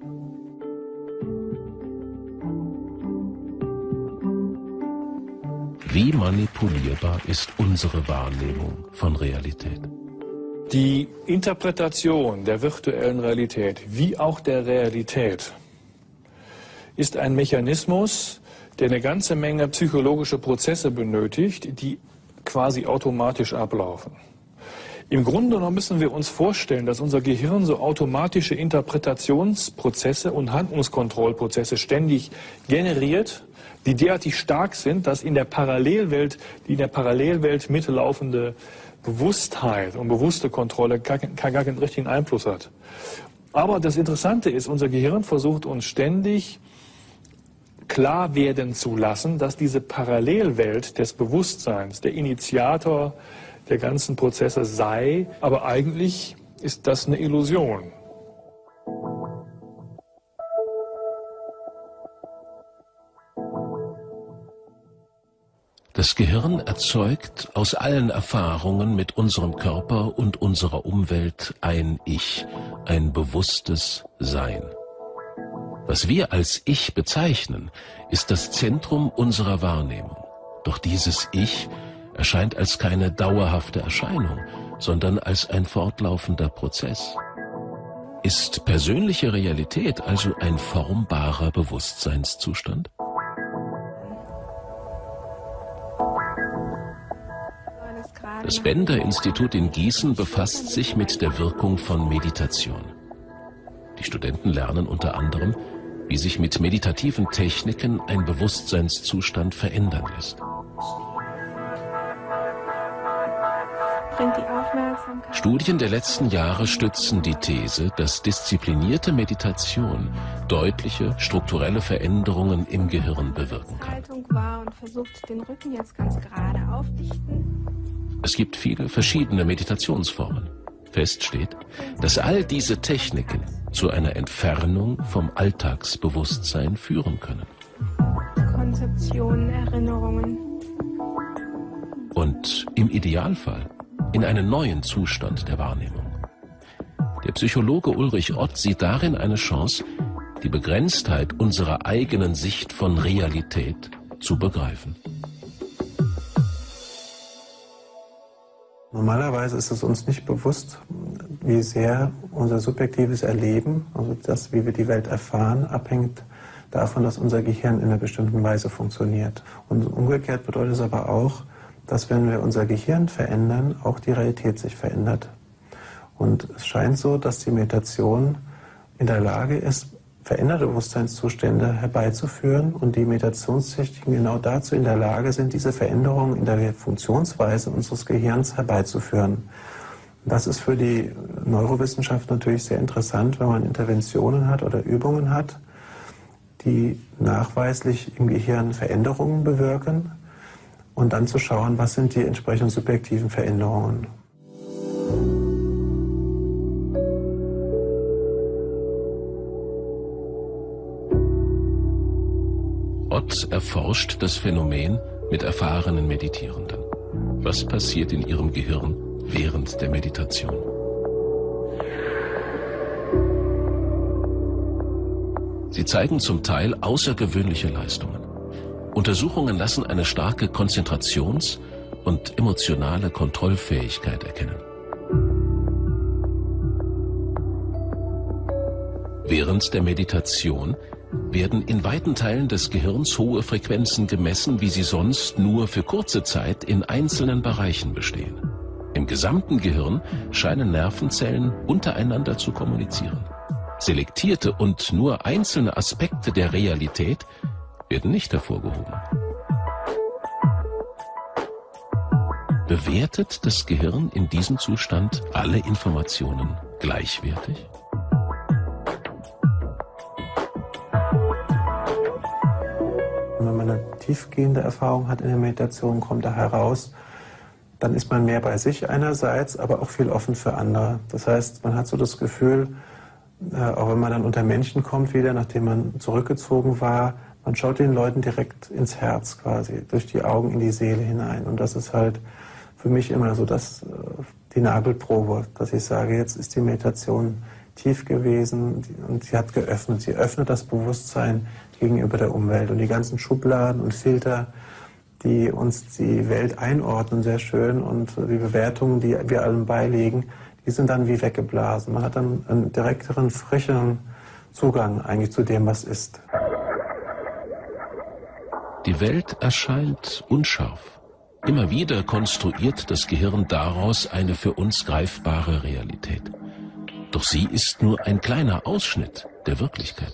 Wie manipulierbar ist unsere Wahrnehmung von Realität? Die Interpretation der virtuellen Realität, wie auch der Realität, ist ein Mechanismus, der eine ganze Menge psychologische Prozesse benötigt, die quasi automatisch ablaufen. Im Grunde genommen müssen wir uns vorstellen, dass unser Gehirn so automatische Interpretationsprozesse und Handlungskontrollprozesse ständig generiert, die derartig stark sind, dass in der Parallelwelt, die in der Parallelwelt mitlaufende Bewusstheit und bewusste Kontrolle gar keinen richtigen Einfluss hat. Aber das Interessante ist, unser Gehirn versucht uns ständig klar werden zu lassen, dass diese Parallelwelt des Bewusstseins der Initiator der ganzen Prozesse sei, aber eigentlich ist das eine Illusion. Das Gehirn erzeugt aus allen Erfahrungen mit unserem Körper und unserer Umwelt ein Ich, ein bewusstes Sein. Was wir als Ich bezeichnen, ist das Zentrum unserer Wahrnehmung. Doch dieses Ich erscheint als keine dauerhafte Erscheinung, sondern als ein fortlaufender Prozess. Ist persönliche Realität also ein formbarer Bewusstseinszustand? Das Bender-Institut in Gießen befasst sich mit der Wirkung von Meditation. Die Studenten lernen unter anderem, wie sich mit meditativen Techniken ein Bewusstseinszustand verändern lässt. Studien der letzten Jahre stützen die These, dass disziplinierte Meditation deutliche strukturelle Veränderungen im Gehirn bewirken kann. Es gibt viele verschiedene Meditationsformen. Fest steht, dass all diese Techniken zu einer Entfernung vom Alltagsbewusstsein führen können. Konzeptionen, Erinnerungen. Und im Idealfall in einen neuen Zustand der Wahrnehmung. Der Psychologe Ulrich Ott sieht darin eine Chance, die Begrenztheit unserer eigenen Sicht von Realität zu begreifen. Normalerweise ist es uns nicht bewusst, wie sehr unser subjektives Erleben, also das, wie wir die Welt erfahren, abhängt davon, dass unser Gehirn in einer bestimmten Weise funktioniert. Und umgekehrt bedeutet es aber auch, dass wenn wir unser Gehirn verändern, auch die Realität sich verändert. Und es scheint so, dass die Meditation in der Lage ist, veränderte Bewusstseinszustände herbeizuführen und die Meditationstechniken genau dazu in der Lage sind, diese Veränderungen in der Funktionsweise unseres Gehirns herbeizuführen. Das ist für die Neurowissenschaft natürlich sehr interessant, wenn man Interventionen hat oder Übungen hat, die nachweislich im Gehirn Veränderungen bewirken und dann zu schauen, was sind die entsprechenden subjektiven Veränderungen. Ott erforscht das Phänomen mit erfahrenen Meditierenden. Was passiert in ihrem Gehirn während der Meditation? Sie zeigen zum Teil außergewöhnliche Leistungen. Untersuchungen lassen eine starke Konzentrations- und emotionale Kontrollfähigkeit erkennen. Während der Meditation werden in weiten Teilen des Gehirns hohe Frequenzen gemessen, wie sie sonst nur für kurze Zeit in einzelnen Bereichen bestehen. Im gesamten Gehirn scheinen Nervenzellen untereinander zu kommunizieren. Selektierte und nur einzelne Aspekte der Realität werden nicht hervorgehoben. Bewertet das Gehirn in diesem Zustand alle Informationen gleichwertig? Wenn man eine tiefgehende Erfahrung hat in der Meditation, kommt da heraus, dann ist man mehr bei sich einerseits, aber auch viel offen für andere. Das heißt, man hat so das Gefühl, auch wenn man dann unter Menschen kommt wieder, nachdem man zurückgezogen war, man schaut den Leuten direkt ins Herz quasi, durch die Augen in die Seele hinein. Und das ist halt für mich immer so die Nagelprobe, dass ich sage, jetzt ist die Meditation tief gewesen und sie hat geöffnet. Sie öffnet das Bewusstsein gegenüber der Umwelt. Und die ganzen Schubladen und Filter, die uns die Welt einordnen, sehr schön, und die Bewertungen, die wir allem beilegen, die sind dann wie weggeblasen. Man hat dann einen direkteren, frischeren Zugang eigentlich zu dem, was ist. Die Welt erscheint unscharf. Immer wieder konstruiert das Gehirn daraus eine für uns greifbare Realität. Doch sie ist nur ein kleiner Ausschnitt der Wirklichkeit.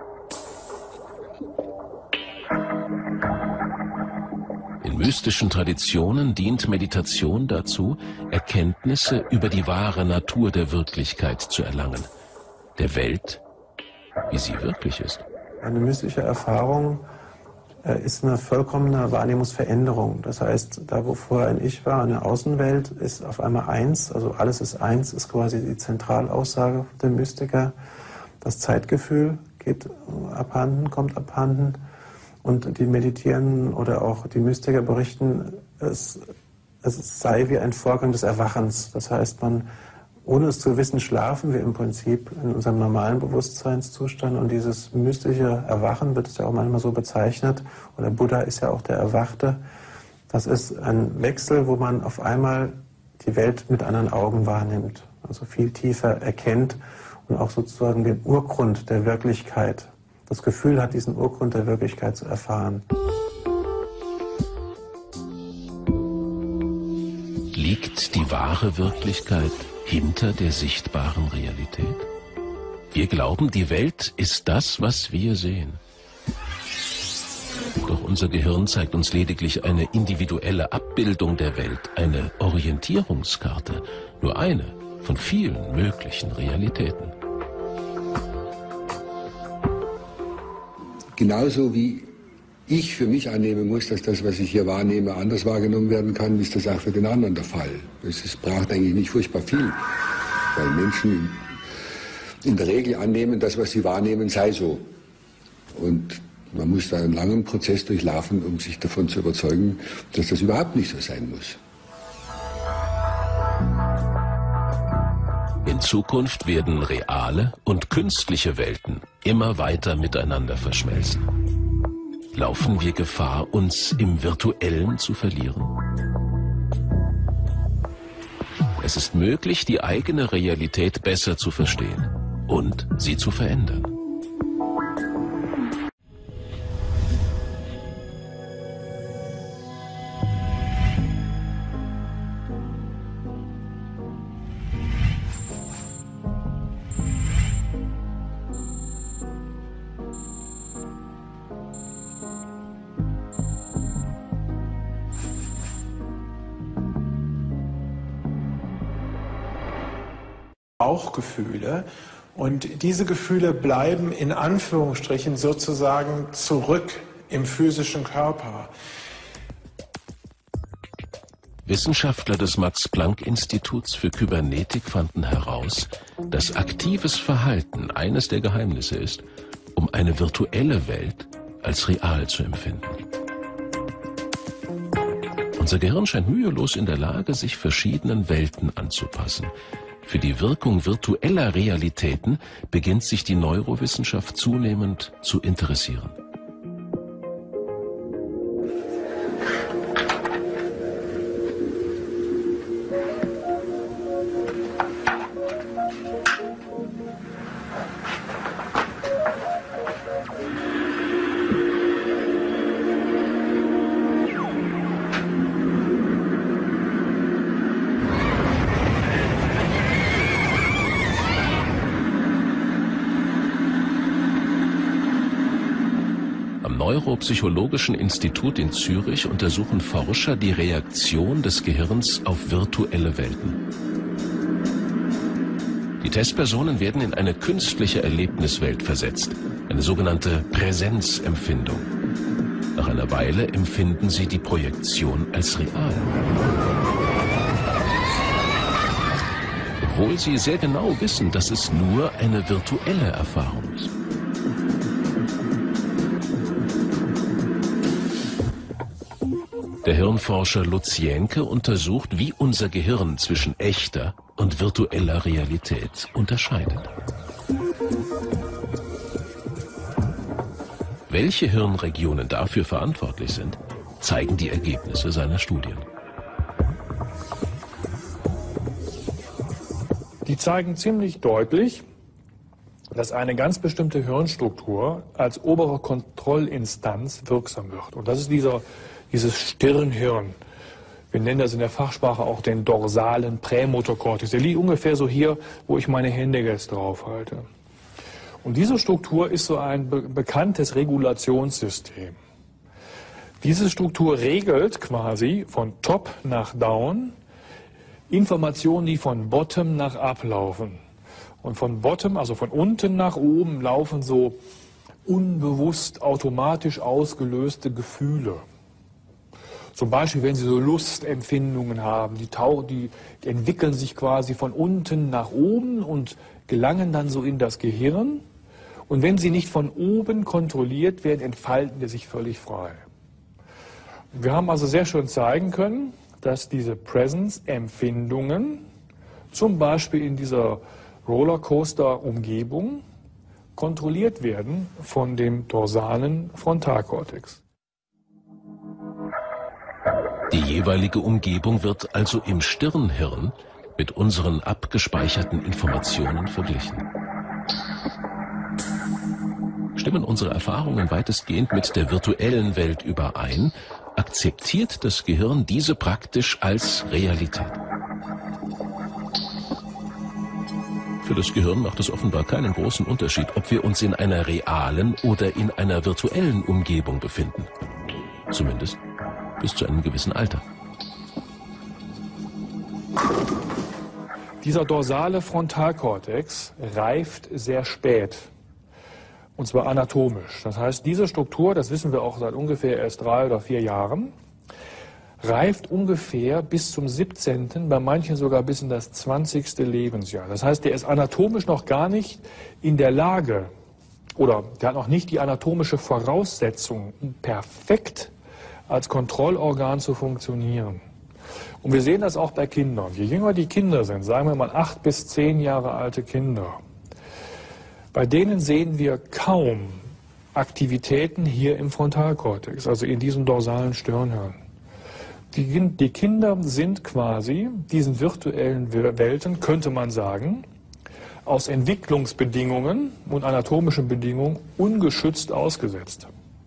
In mystischen Traditionen dient Meditation dazu, Erkenntnisse über die wahre Natur der Wirklichkeit zu erlangen, der Welt, wie sie wirklich ist. Eine mystische Erfahrung ist eine vollkommene Wahrnehmungsveränderung. Das heißt, da wo vorher ein Ich war, eine Außenwelt, ist auf einmal eins, also alles ist eins, ist quasi die Zentralaussage der Mystiker. Das Zeitgefühl kommt abhanden. Und die Meditierenden oder auch die Mystiker berichten, es sei wie ein Vorgang des Erwachens. Das heißt, ohne es zu wissen, schlafen wir im Prinzip in unserem normalen Bewusstseinszustand. Und dieses mystische Erwachen wird es ja auch manchmal so bezeichnet, oder Buddha ist ja auch der Erwachte. Das ist ein Wechsel, wo man auf einmal die Welt mit anderen Augen wahrnimmt, also viel tiefer erkennt und auch sozusagen den Urgrund der Wirklichkeit, das Gefühl hat, diesen Urgrund der Wirklichkeit zu erfahren. Liegt die wahre Wirklichkeit hinter der sichtbaren Realität? Wir glauben, die Welt ist das, was wir sehen. Doch unser Gehirn zeigt uns lediglich eine individuelle Abbildung der Welt, eine Orientierungskarte, nur eine von vielen möglichen Realitäten. Genauso wie ich für mich annehmen muss, dass das, was ich hier wahrnehme, anders wahrgenommen werden kann, ist das auch für den anderen der Fall. Es braucht eigentlich nicht furchtbar viel, weil Menschen in der Regel annehmen, das, was sie wahrnehmen, sei so. Und man muss da einen langen Prozess durchlaufen, um sich davon zu überzeugen, dass das überhaupt nicht so sein muss. In Zukunft werden reale und künstliche Welten immer weiter miteinander verschmelzen. Laufen wir Gefahr, uns im Virtuellen zu verlieren? Es ist möglich, die eigene Realität besser zu verstehen und sie zu verändern. Bauchgefühle, und diese Gefühle bleiben in Anführungsstrichen sozusagen zurück im physischen Körper. Wissenschaftler des Max-Planck-Instituts für Kybernetik fanden heraus, dass aktives Verhalten eines der Geheimnisse ist, um eine virtuelle Welt als real zu empfinden. Unser Gehirn scheint mühelos in der Lage, sich verschiedenen Welten anzupassen. Für die Wirkung virtueller Realitäten beginnt sich die Neurowissenschaft zunehmend zu interessieren. Neuropsychologischen Institut in Zürich untersuchen Forscher die Reaktion des Gehirns auf virtuelle Welten. Die Testpersonen werden in eine künstliche Erlebniswelt versetzt, eine sogenannte Präsenzempfindung. Nach einer Weile empfinden sie die Projektion als real. Obwohl sie sehr genau wissen, dass es nur eine virtuelle Erfahrung ist. Der Hirnforscher Lutz Jähnke untersucht, wie unser Gehirn zwischen echter und virtueller Realität unterscheidet. Welche Hirnregionen dafür verantwortlich sind, zeigen die Ergebnisse seiner Studien. Die zeigen ziemlich deutlich, dass eine ganz bestimmte Hirnstruktur als obere Kontrollinstanz wirksam wird. Und das ist dieses Stirnhirn. Wir nennen das in der Fachsprache auch den dorsalen Prämotorkortex. Der liegt ungefähr so hier, wo ich meine Hände jetzt drauf halte. Und diese Struktur ist so ein bekanntes Regulationssystem. Diese Struktur regelt quasi von Top nach Down Informationen, die von Bottom nach Up laufen. Und von Bottom, also von unten nach oben, laufen so unbewusst automatisch ausgelöste Gefühle. Zum Beispiel, wenn Sie so Lustempfindungen haben, die entwickeln sich quasi von unten nach oben und gelangen dann so in das Gehirn. Und wenn sie nicht von oben kontrolliert werden, entfalten die sich völlig frei. Wir haben also sehr schön zeigen können, dass diese Presence-Empfindungen zum Beispiel in dieser Rollercoaster-Umgebung kontrolliert werden von dem dorsalen Frontalkortex. Die jeweilige Umgebung wird also im Stirnhirn mit unseren abgespeicherten Informationen verglichen. Stimmen unsere Erfahrungen weitestgehend mit der virtuellen Welt überein, akzeptiert das Gehirn diese praktisch als Realität. Für das Gehirn macht es offenbar keinen großen Unterschied, ob wir uns in einer realen oder in einer virtuellen Umgebung befinden. Zumindest bis zu einem gewissen Alter. Dieser dorsale Frontalkortex reift sehr spät, und zwar anatomisch. Das heißt, diese Struktur, das wissen wir auch seit ungefähr erst 3 oder 4 Jahren, reift ungefähr bis zum 17., bei manchen sogar bis in das 20. Lebensjahr. Das heißt, der ist anatomisch noch gar nicht in der Lage, oder der hat noch nicht die anatomische Voraussetzung, perfekt als Kontrollorgan zu funktionieren. Und wir sehen das auch bei Kindern. Je jünger die Kinder sind, sagen wir mal 8 bis 10 Jahre alte Kinder, bei denen sehen wir kaum Aktivitäten hier im Frontalkortex, also in diesem dorsalen Stirnhirn. Die Kinder sind quasi diesen virtuellen Welten, könnte man sagen, aus Entwicklungsbedingungen und anatomischen Bedingungen ungeschützt ausgesetzt.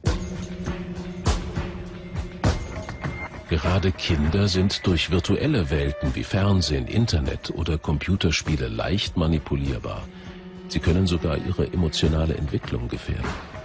Gerade Kinder sind durch virtuelle Welten wie Fernsehen, Internet oder Computerspiele leicht manipulierbar. Sie können sogar ihre emotionale Entwicklung gefährden.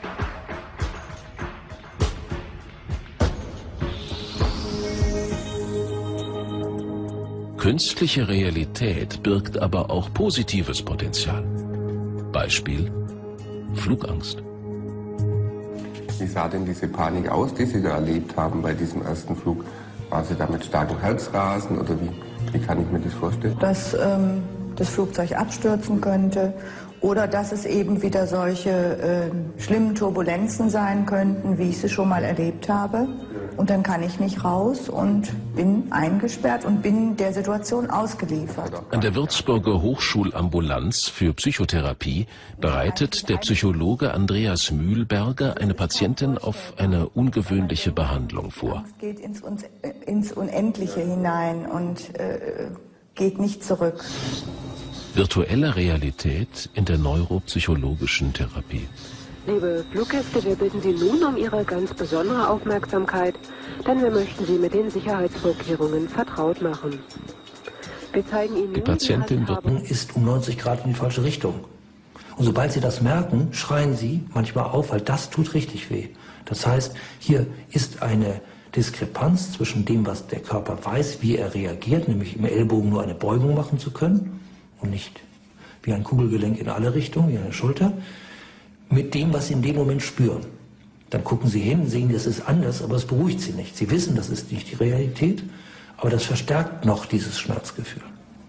Künstliche Realität birgt aber auch positives Potenzial. Beispiel: Flugangst. Wie sah denn diese Panik aus, die Sie da erlebt haben bei diesem ersten Flug? War Sie da mit starkem Herzrasen oder wie kann ich mir das vorstellen? Dass das Flugzeug abstürzen könnte oder dass es eben wieder solche schlimmen Turbulenzen sein könnten, wie ich sie schon mal erlebt habe. Und dann kann ich nicht raus und bin eingesperrt und bin der Situation ausgeliefert. An der Würzburger Hochschulambulanz für Psychotherapie bereitet der Psychologe Andreas Mühlberger eine Patientin auf eine ungewöhnliche Behandlung vor. Es geht ins Unendliche hinein und geht nicht zurück. Virtuelle Realität in der neuropsychologischen Therapie. Liebe Fluggäste, wir bitten Sie nun um Ihre ganz besondere Aufmerksamkeit, denn wir möchten Sie mit den Sicherheitsvorkehrungen vertraut machen. Wir zeigen Ihnen die Patientin ist um 90 Grad in die falsche Richtung. Und sobald Sie das merken, schreien Sie manchmal auf, weil das tut richtig weh. Das heißt, hier ist eine Diskrepanz zwischen dem, was der Körper weiß, wie er reagiert, nämlich im Ellbogen nur eine Beugung machen zu können und nicht wie ein Kugelgelenk in alle Richtungen, wie eine Schulter, mit dem, was Sie in dem Moment spüren. Dann gucken Sie hin, sehen, das ist anders, aber es beruhigt Sie nicht. Sie wissen, das ist nicht die Realität, aber das verstärkt noch dieses Schmerzgefühl.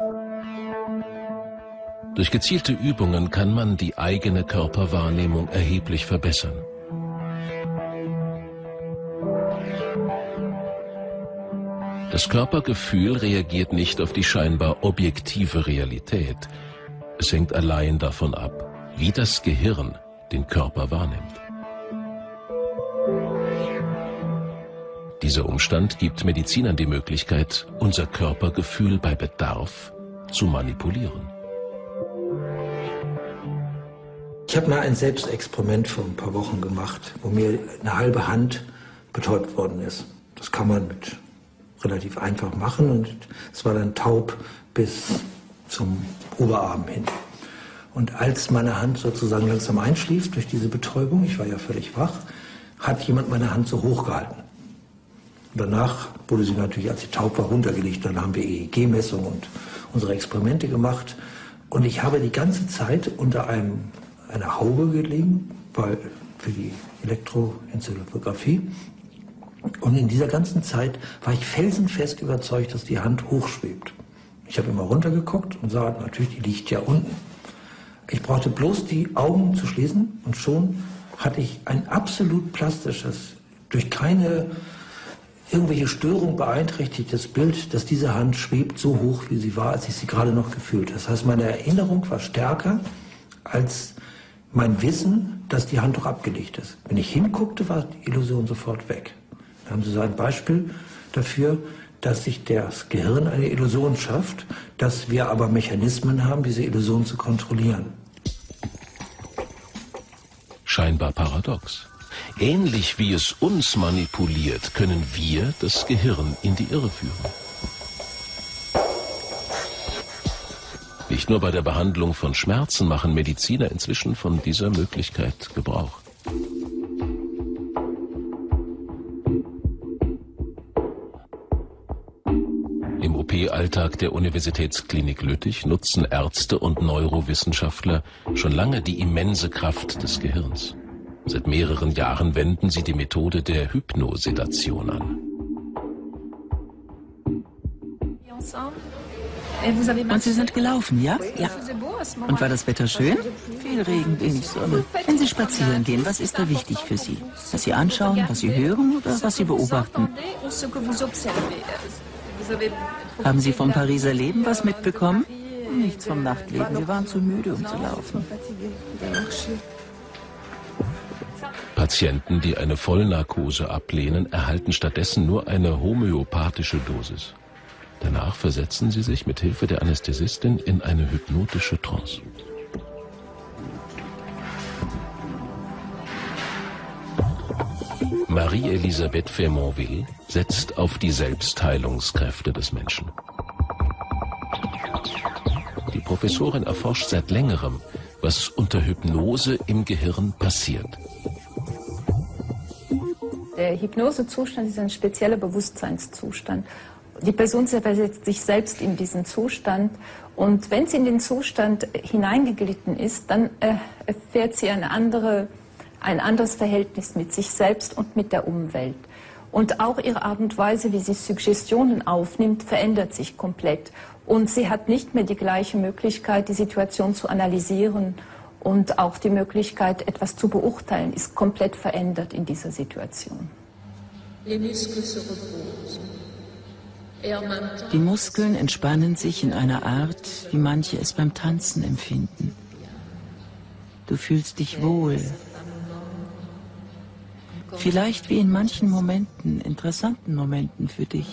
Durch gezielte Übungen kann man die eigene Körperwahrnehmung erheblich verbessern. Das Körpergefühl reagiert nicht auf die scheinbar objektive Realität. Es hängt allein davon ab, wie das Gehirn den Körper wahrnimmt. Dieser Umstand gibt Medizinern die Möglichkeit, unser Körpergefühl bei Bedarf zu manipulieren. Ich habe mal ein Selbstexperiment vor ein paar Wochen gemacht, wo mir eine halbe Hand betäubt worden ist. Das kann man relativ einfach machen und es war dann taub bis zum Oberarm hin. Und als meine Hand sozusagen langsam einschlief durch diese Betäubung, ich war ja völlig wach, hat jemand meine Hand so hoch gehalten. Und danach wurde sie natürlich, als sie taub war, runtergelegt. Dann haben wir EEG-Messungen und unsere Experimente gemacht. Und ich habe die ganze Zeit unter einer Haube gelegen, weil für die Elektroenzephalographie. Und in dieser ganzen Zeit war ich felsenfest überzeugt, dass die Hand hochschwebt. Ich habe immer runtergeguckt und sah natürlich, die liegt ja unten. Ich brauchte bloß die Augen zu schließen und schon hatte ich ein absolut plastisches, durch keine irgendwelche Störung beeinträchtigtes Bild, dass diese Hand schwebt so hoch, wie sie war, als ich sie gerade noch gefühlt. Das heißt, meine Erinnerung war stärker als mein Wissen, dass die Hand doch abgelegt ist. Wenn ich hinguckte, war die Illusion sofort weg. Da haben Sie so ein Beispiel dafür, dass sich das Gehirn eine Illusion schafft, dass wir aber Mechanismen haben, diese Illusion zu kontrollieren. Scheinbar paradox. Ähnlich wie es uns manipuliert, können wir das Gehirn in die Irre führen. Nicht nur bei der Behandlung von Schmerzen machen Mediziner inzwischen von dieser Möglichkeit Gebrauch. Im OP-Alltag der Universitätsklinik Lüttich nutzen Ärzte und Neurowissenschaftler schon lange die immense Kraft des Gehirns. Seit mehreren Jahren wenden sie die Methode der Hypnosedation an. Und Sie sind gelaufen, ja? Ja. Und war das Wetter schön? Viel Regen, wenig Sonne. Wenn Sie spazieren gehen, was ist da wichtig für Sie? Was Sie anschauen, was Sie hören oder was Sie beobachten? Haben Sie vom Pariser Leben was mitbekommen? Nichts vom Nachtleben. Wir waren zu müde, um zu laufen. Patienten, die eine Vollnarkose ablehnen, erhalten stattdessen nur eine homöopathische Dosis. Danach versetzen sie sich mit Hilfe der Anästhesistin in eine hypnotische Trance. Marie-Elisabeth Fermonville setzt auf die Selbstheilungskräfte des Menschen. Die Professorin erforscht seit längerem, was unter Hypnose im Gehirn passiert. Der Hypnosezustand ist ein spezieller Bewusstseinszustand. Die Person versetzt sich selbst in diesen Zustand und wenn sie in den Zustand hineingeglitten ist, dann erfährt sie ein anderes Verhältnis mit sich selbst und mit der Umwelt. Und auch ihre Art und Weise, wie sie Suggestionen aufnimmt, verändert sich komplett. Und sie hat nicht mehr die gleiche Möglichkeit, die Situation zu analysieren und auch die Möglichkeit, etwas zu beurteilen, ist komplett verändert in dieser Situation. Die Muskeln entspannen sich in einer Art, wie manche es beim Tanzen empfinden. Du fühlst dich wohl. Vielleicht wie in manchen Momenten, interessanten Momenten für dich.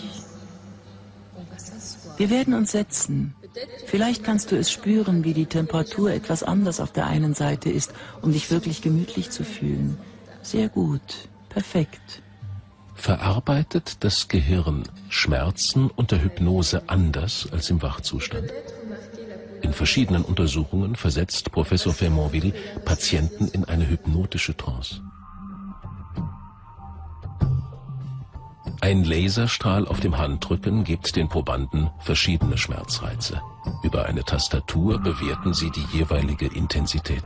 Wir werden uns setzen. Vielleicht kannst du es spüren, wie die Temperatur etwas anders auf der einen Seite ist, um dich wirklich gemütlich zu fühlen. Sehr gut, perfekt. Verarbeitet das Gehirn Schmerzen unter Hypnose anders als im Wachzustand? In verschiedenen Untersuchungen versetzt Professor Fermonville Patienten in eine hypnotische Trance. Ein Laserstrahl auf dem Handrücken gibt den Probanden verschiedene Schmerzreize. Über eine Tastatur bewerten sie die jeweilige Intensität.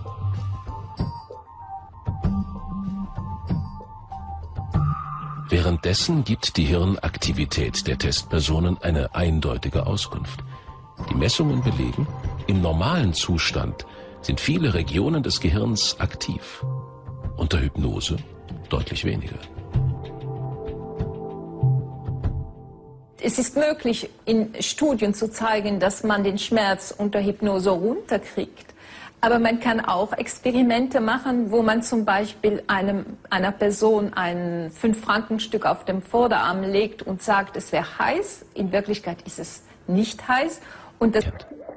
Währenddessen gibt die Hirnaktivität der Testpersonen eine eindeutige Auskunft. Die Messungen belegen, im normalen Zustand sind viele Regionen des Gehirns aktiv. Unter Hypnose deutlich weniger. Es ist möglich, in Studien zu zeigen, dass man den Schmerz unter Hypnose runterkriegt. Aber man kann auch Experimente machen, wo man zum Beispiel einer Person ein 5-Franken-Stück auf dem Vorderarm legt und sagt, es wäre heiß. In Wirklichkeit ist es nicht heiß. Und das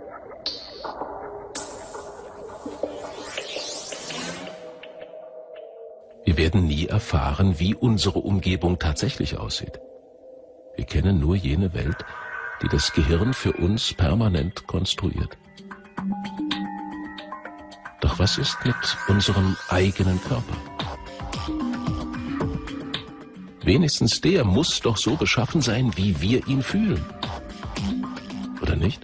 Wir werden nie erfahren, wie unsere Umgebung tatsächlich aussieht. Wir kennen nur jene Welt, die das Gehirn für uns permanent konstruiert. Doch was ist mit unserem eigenen Körper? Wenigstens der muss doch so beschaffen sein, wie wir ihn fühlen. Oder nicht?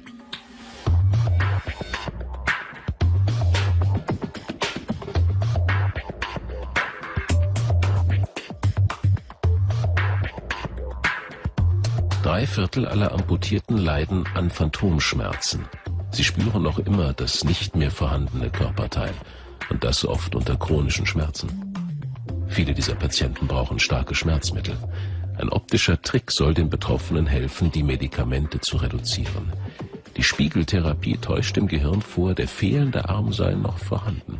Dreiviertel aller Amputierten leiden an Phantomschmerzen. Sie spüren noch immer das nicht mehr vorhandene Körperteil und das oft unter chronischen Schmerzen. Viele dieser Patienten brauchen starke Schmerzmittel. Ein optischer Trick soll den Betroffenen helfen, die Medikamente zu reduzieren. Die Spiegeltherapie täuscht dem Gehirn vor, der fehlende Arm sei noch vorhanden.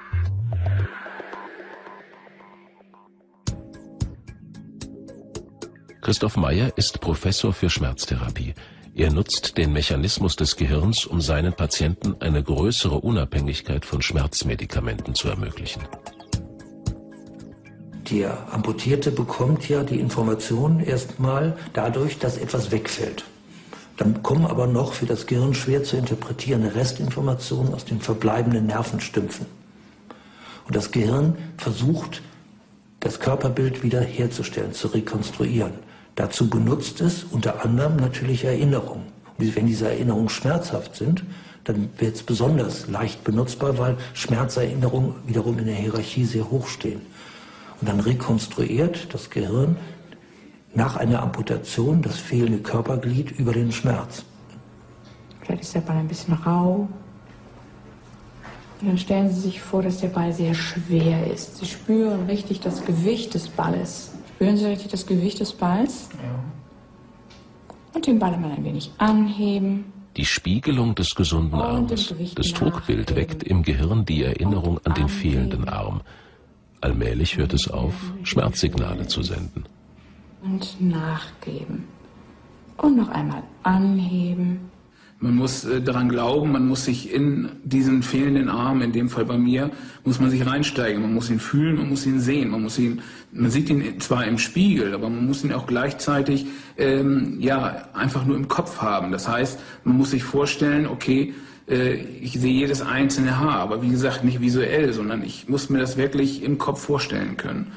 Christoph Meyer ist Professor für Schmerztherapie. Er nutzt den Mechanismus des Gehirns, um seinen Patienten eine größere Unabhängigkeit von Schmerzmedikamenten zu ermöglichen. Der Amputierte bekommt ja die Information erstmal dadurch, dass etwas wegfällt. Dann kommen aber noch für das Gehirn schwer zu interpretierende Restinformationen aus den verbleibenden Nervenstümpfen. Und das Gehirn versucht, das Körperbild wieder herzustellen, zu rekonstruieren. Dazu benutzt es unter anderem natürlich Erinnerungen. Und wenn diese Erinnerungen schmerzhaft sind, dann wird es besonders leicht benutzbar, weil Schmerzerinnerungen wiederum in der Hierarchie sehr hoch stehen. Und dann rekonstruiert das Gehirn nach einer Amputation das fehlende Körperglied über den Schmerz. Vielleicht ist der Ball ein bisschen rau. Und dann stellen Sie sich vor, dass der Ball sehr schwer ist. Sie spüren richtig das Gewicht des Balles. Spüren Sie richtig das Gewicht des Balls? Ja. Und den Ball mal ein wenig anheben. Die Spiegelung des gesunden Armes, das Trugbild weckt im Gehirn die Erinnerung an den fehlenden Arm. Allmählich hört es auf, Schmerzsignale zu senden. Und nachgeben. Und noch einmal anheben. Man muss daran glauben, man muss sich in diesen fehlenden Arm, in dem Fall bei mir, muss man sich reinsteigen. Man muss ihn fühlen, man muss ihn sehen. Man sieht ihn zwar im Spiegel, aber man muss ihn auch gleichzeitig einfach nur im Kopf haben. Das heißt, man muss sich vorstellen, okay, ich sehe jedes einzelne Haar, aber wie gesagt nicht visuell, sondern ich muss mir das wirklich im Kopf vorstellen können.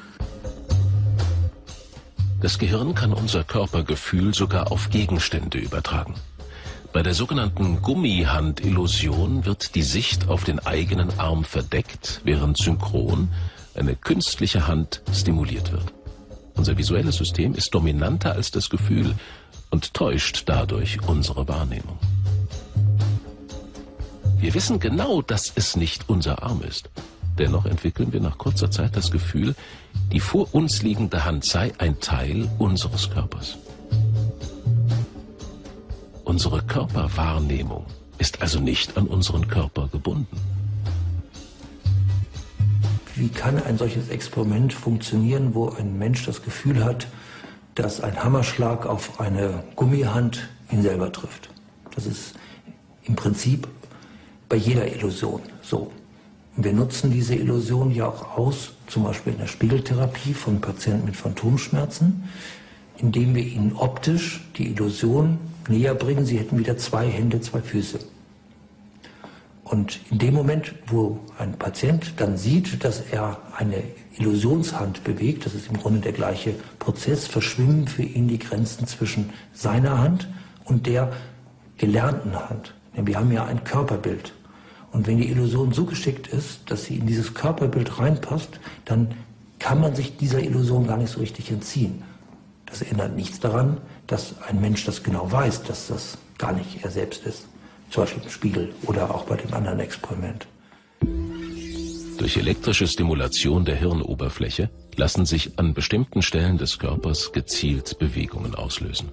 Das Gehirn kann unser Körpergefühl sogar auf Gegenstände übertragen. Bei der sogenannten Gummihand-Illusion wird die Sicht auf den eigenen Arm verdeckt, während synchron eine künstliche Hand stimuliert wird. Unser visuelles System ist dominanter als das Gefühl und täuscht dadurch unsere Wahrnehmung. Wir wissen genau, dass es nicht unser Arm ist. Dennoch entwickeln wir nach kurzer Zeit das Gefühl, die vor uns liegende Hand sei ein Teil unseres Körpers. Unsere Körperwahrnehmung ist also nicht an unseren Körper gebunden. Wie kann ein solches Experiment funktionieren, wo ein Mensch das Gefühl hat, dass ein Hammerschlag auf eine Gummihand ihn selber trifft? Das ist im Prinzip bei jeder Illusion so. Und wir nutzen diese Illusion ja auch aus, zum Beispiel in der Spiegeltherapie von Patienten mit Phantomschmerzen, indem wir ihnen optisch die Illusion näher bringen, sie hätten wieder 2 Hände, 2 Füße. Und in dem Moment, wo ein Patient dann sieht, dass er eine Illusionshand bewegt, das ist im Grunde der gleiche Prozess, verschwimmen für ihn die Grenzen zwischen seiner Hand und der gelernten Hand. Denn wir haben ja ein Körperbild. Und wenn die Illusion so geschickt ist, dass sie in dieses Körperbild reinpasst, dann kann man sich dieser Illusion gar nicht so richtig entziehen. Das ändert nichts daran, dass ein Mensch das genau weiß, dass das gar nicht er selbst ist. Zum Beispiel im Spiegel oder auch bei dem anderen Experiment. Durch elektrische Stimulation der Hirnoberfläche lassen sich an bestimmten Stellen des Körpers gezielt Bewegungen auslösen.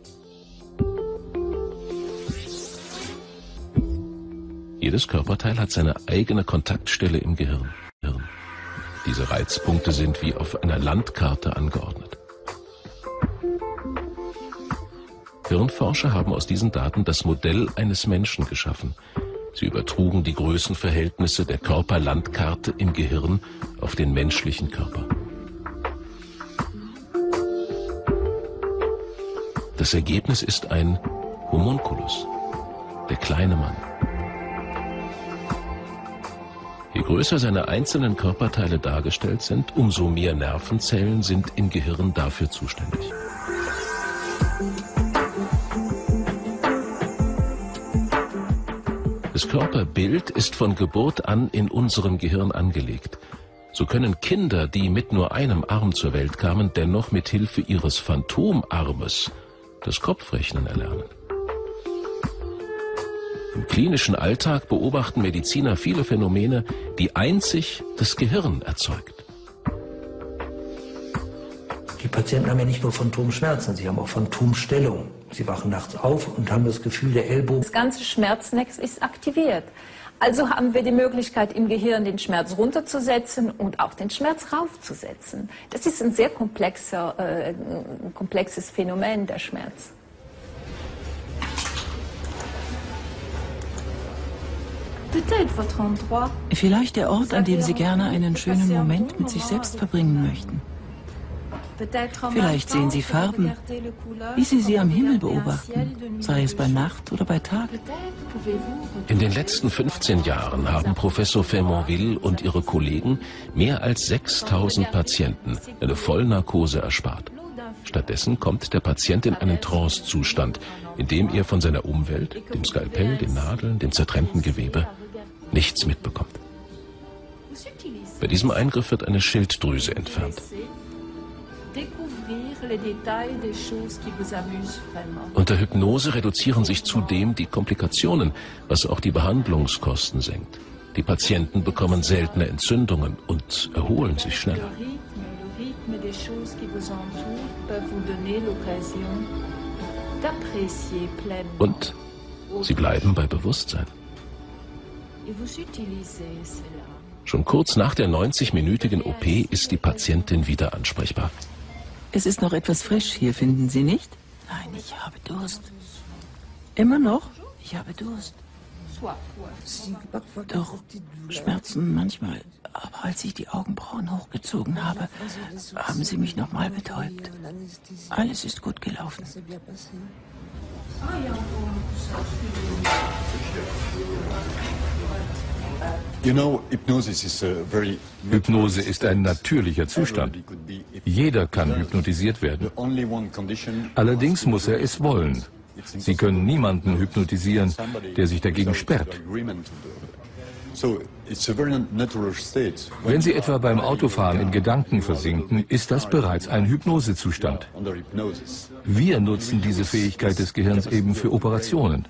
Jedes Körperteil hat seine eigene Kontaktstelle im Gehirn. Diese Reizpunkte sind wie auf einer Landkarte angeordnet. Hirnforscher haben aus diesen Daten das Modell eines Menschen geschaffen. Sie übertrugen die Größenverhältnisse der Körperlandkarte im Gehirn auf den menschlichen Körper. Das Ergebnis ist ein Homunculus, der kleine Mann. Je größer seine einzelnen Körperteile dargestellt sind, umso mehr Nervenzellen sind im Gehirn dafür zuständig. Das Körperbild ist von Geburt an in unserem Gehirn angelegt. So können Kinder, die mit nur einem Arm zur Welt kamen, dennoch mit Hilfe ihres Phantomarmes das Kopfrechnen erlernen. Im klinischen Alltag beobachten Mediziner viele Phänomene, die einzig das Gehirn erzeugt. Die Patienten haben ja nicht nur Phantomschmerzen, sie haben auch Phantomstellung. Sie wachen nachts auf und haben das Gefühl, der Ellbogen... Das ganze Schmerznetz ist aktiviert. Also haben wir die Möglichkeit, im Gehirn den Schmerz runterzusetzen und auch den Schmerz raufzusetzen. Das ist ein sehr komplexes Phänomen, der Schmerz. Vielleicht der Ort, an dem Sie gerne einen schönen Moment mit sich selbst verbringen möchten. Vielleicht sehen Sie Farben, wie Sie sie am Himmel beobachten, sei es bei Nacht oder bei Tag. In den letzten 15 Jahren haben Professor Faymonville und ihre Kollegen mehr als 6000 Patienten eine Vollnarkose erspart. Stattdessen kommt der Patient in einen Trance-Zustand, in dem er von seiner Umwelt, dem Skalpell, den Nadeln, dem zertrennten Gewebe, nichts mitbekommt. Bei diesem Eingriff wird eine Schilddrüse entfernt. Unter Hypnose reduzieren sich zudem die Komplikationen, was auch die Behandlungskosten senkt. Die Patienten bekommen seltene Entzündungen und erholen sich schneller. Und sie bleiben bei Bewusstsein. Schon kurz nach der 90-minütigen OP ist die Patientin wieder ansprechbar. Es ist noch etwas frisch hier, finden Sie nicht? Nein, ich habe Durst. Immer noch? Ich habe Durst. Doch, Schmerzen manchmal. Aber als ich die Augenbrauen hochgezogen habe, haben Sie mich nochmal betäubt. Alles ist gut gelaufen. Hypnose ist ein natürlicher Zustand. Jeder kann hypnotisiert werden. Allerdings muss er es wollen. Sie können niemanden hypnotisieren, der sich dagegen sperrt. Wenn Sie etwa beim Autofahren in Gedanken versinken, ist das bereits ein Hypnosezustand. Wir nutzen diese Fähigkeit des Gehirns eben für Operationen.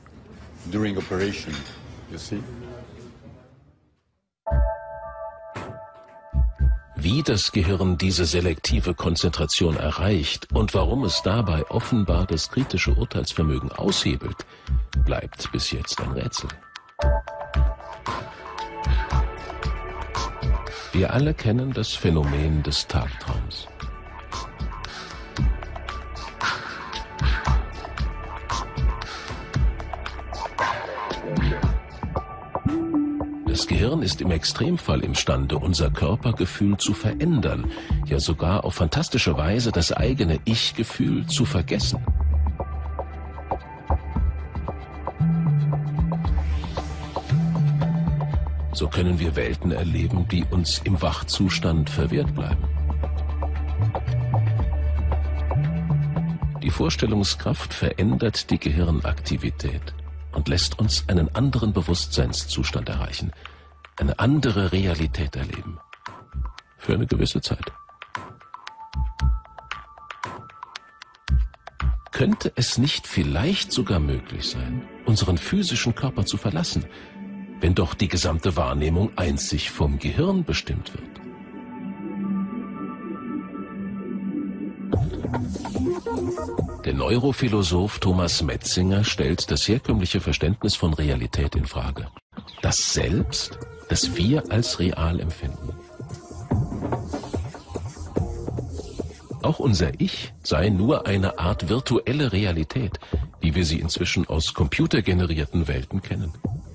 Wie das Gehirn diese selektive Konzentration erreicht und warum es dabei offenbar das kritische Urteilsvermögen aushebelt, bleibt bis jetzt ein Rätsel. Wir alle kennen das Phänomen des Tagtraums. Das Gehirn ist im Extremfall imstande, unser Körpergefühl zu verändern, ja sogar auf fantastische Weise das eigene Ich-Gefühl zu vergessen. So können wir Welten erleben, die uns im Wachzustand verwehrt bleiben. Die Vorstellungskraft verändert die Gehirnaktivität und lässt uns einen anderen Bewusstseinszustand erreichen, eine andere Realität erleben. Für eine gewisse Zeit. Könnte es nicht vielleicht sogar möglich sein, unseren physischen Körper zu verlassen, wenn doch die gesamte Wahrnehmung einzig vom Gehirn bestimmt wird? Der Neurophilosoph Thomas Metzinger stellt das herkömmliche Verständnis von Realität in Frage. Das Selbst, das wir als real empfinden. Auch unser Ich sei nur eine Art virtuelle Realität, wie wir sie inzwischen aus computergenerierten Welten kennen.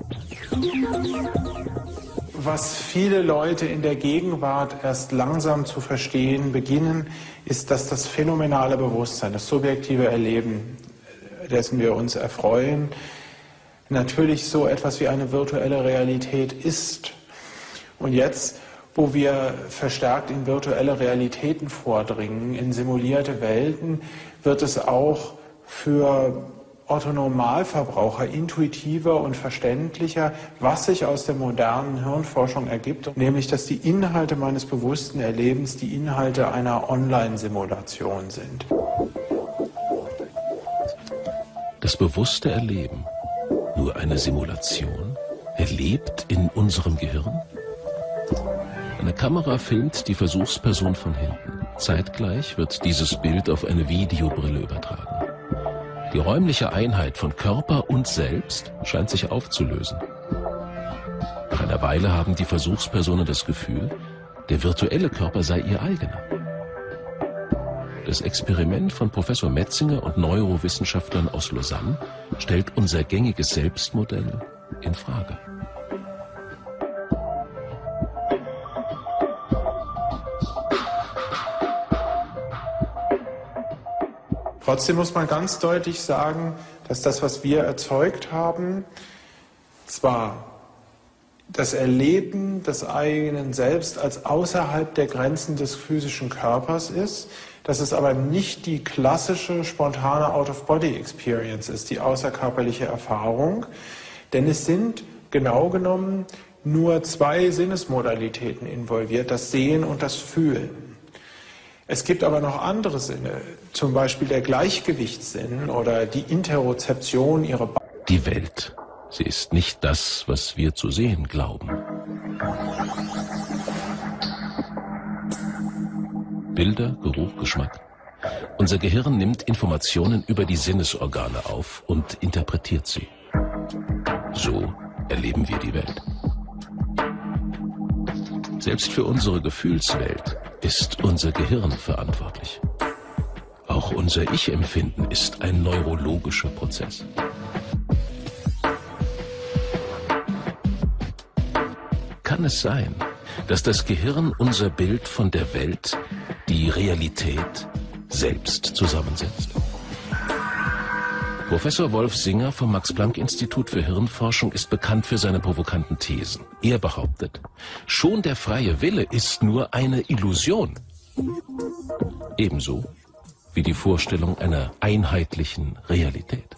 Was viele Leute in der Gegenwart erst langsam zu verstehen beginnen, ist, dass das phänomenale Bewusstsein, das subjektive Erleben, dessen wir uns erfreuen, natürlich so etwas wie eine virtuelle Realität ist. Und jetzt, wo wir verstärkt in virtuelle Realitäten vordringen, in simulierte Welten, wird es auch für Otto-Normalverbraucher intuitiver und verständlicher, was sich aus der modernen Hirnforschung ergibt, nämlich dass die Inhalte meines bewussten Erlebens die Inhalte einer Online-Simulation sind. Das bewusste Erleben, nur eine Simulation, erlebt in unserem Gehirn? Eine Kamera filmt die Versuchsperson von hinten. Zeitgleich wird dieses Bild auf eine Videobrille übertragen. Die räumliche Einheit von Körper und Selbst scheint sich aufzulösen. Nach einer Weile haben die Versuchspersonen das Gefühl, der virtuelle Körper sei ihr eigener. Das Experiment von Professor Metzinger und Neurowissenschaftlern aus Lausanne stellt unser gängiges Selbstmodell in Frage. Trotzdem muss man ganz deutlich sagen, dass das, was wir erzeugt haben, zwar das Erleben des eigenen Selbst als außerhalb der Grenzen des physischen Körpers ist, dass es aber nicht die klassische, spontane Out-of-Body-Experience ist, die außerkörperliche Erfahrung, denn es sind genau genommen nur zwei Sinnesmodalitäten involviert, das Sehen und das Fühlen. Es gibt aber noch andere Sinne, zum Beispiel der Gleichgewichtssinn oder die Interozeption ihrer Die Welt. Sie ist nicht das, was wir zu sehen glauben. Bilder, Geruch, Geschmack. Unser Gehirn nimmt Informationen über die Sinnesorgane auf und interpretiert sie. So erleben wir die Welt. Selbst für unsere Gefühlswelt ist unser Gehirn verantwortlich. Auch unser Ich-Empfinden ist ein neurologischer Prozess. Kann es sein, dass das Gehirn unser Bild von der Welt, die Realität, selbst zusammensetzt? Professor Wolf Singer vom Max-Planck-Institut für Hirnforschung ist bekannt für seine provokanten Thesen. Er behauptet, schon der freie Wille ist nur eine Illusion. Ebenso wie die Vorstellung einer einheitlichen Realität.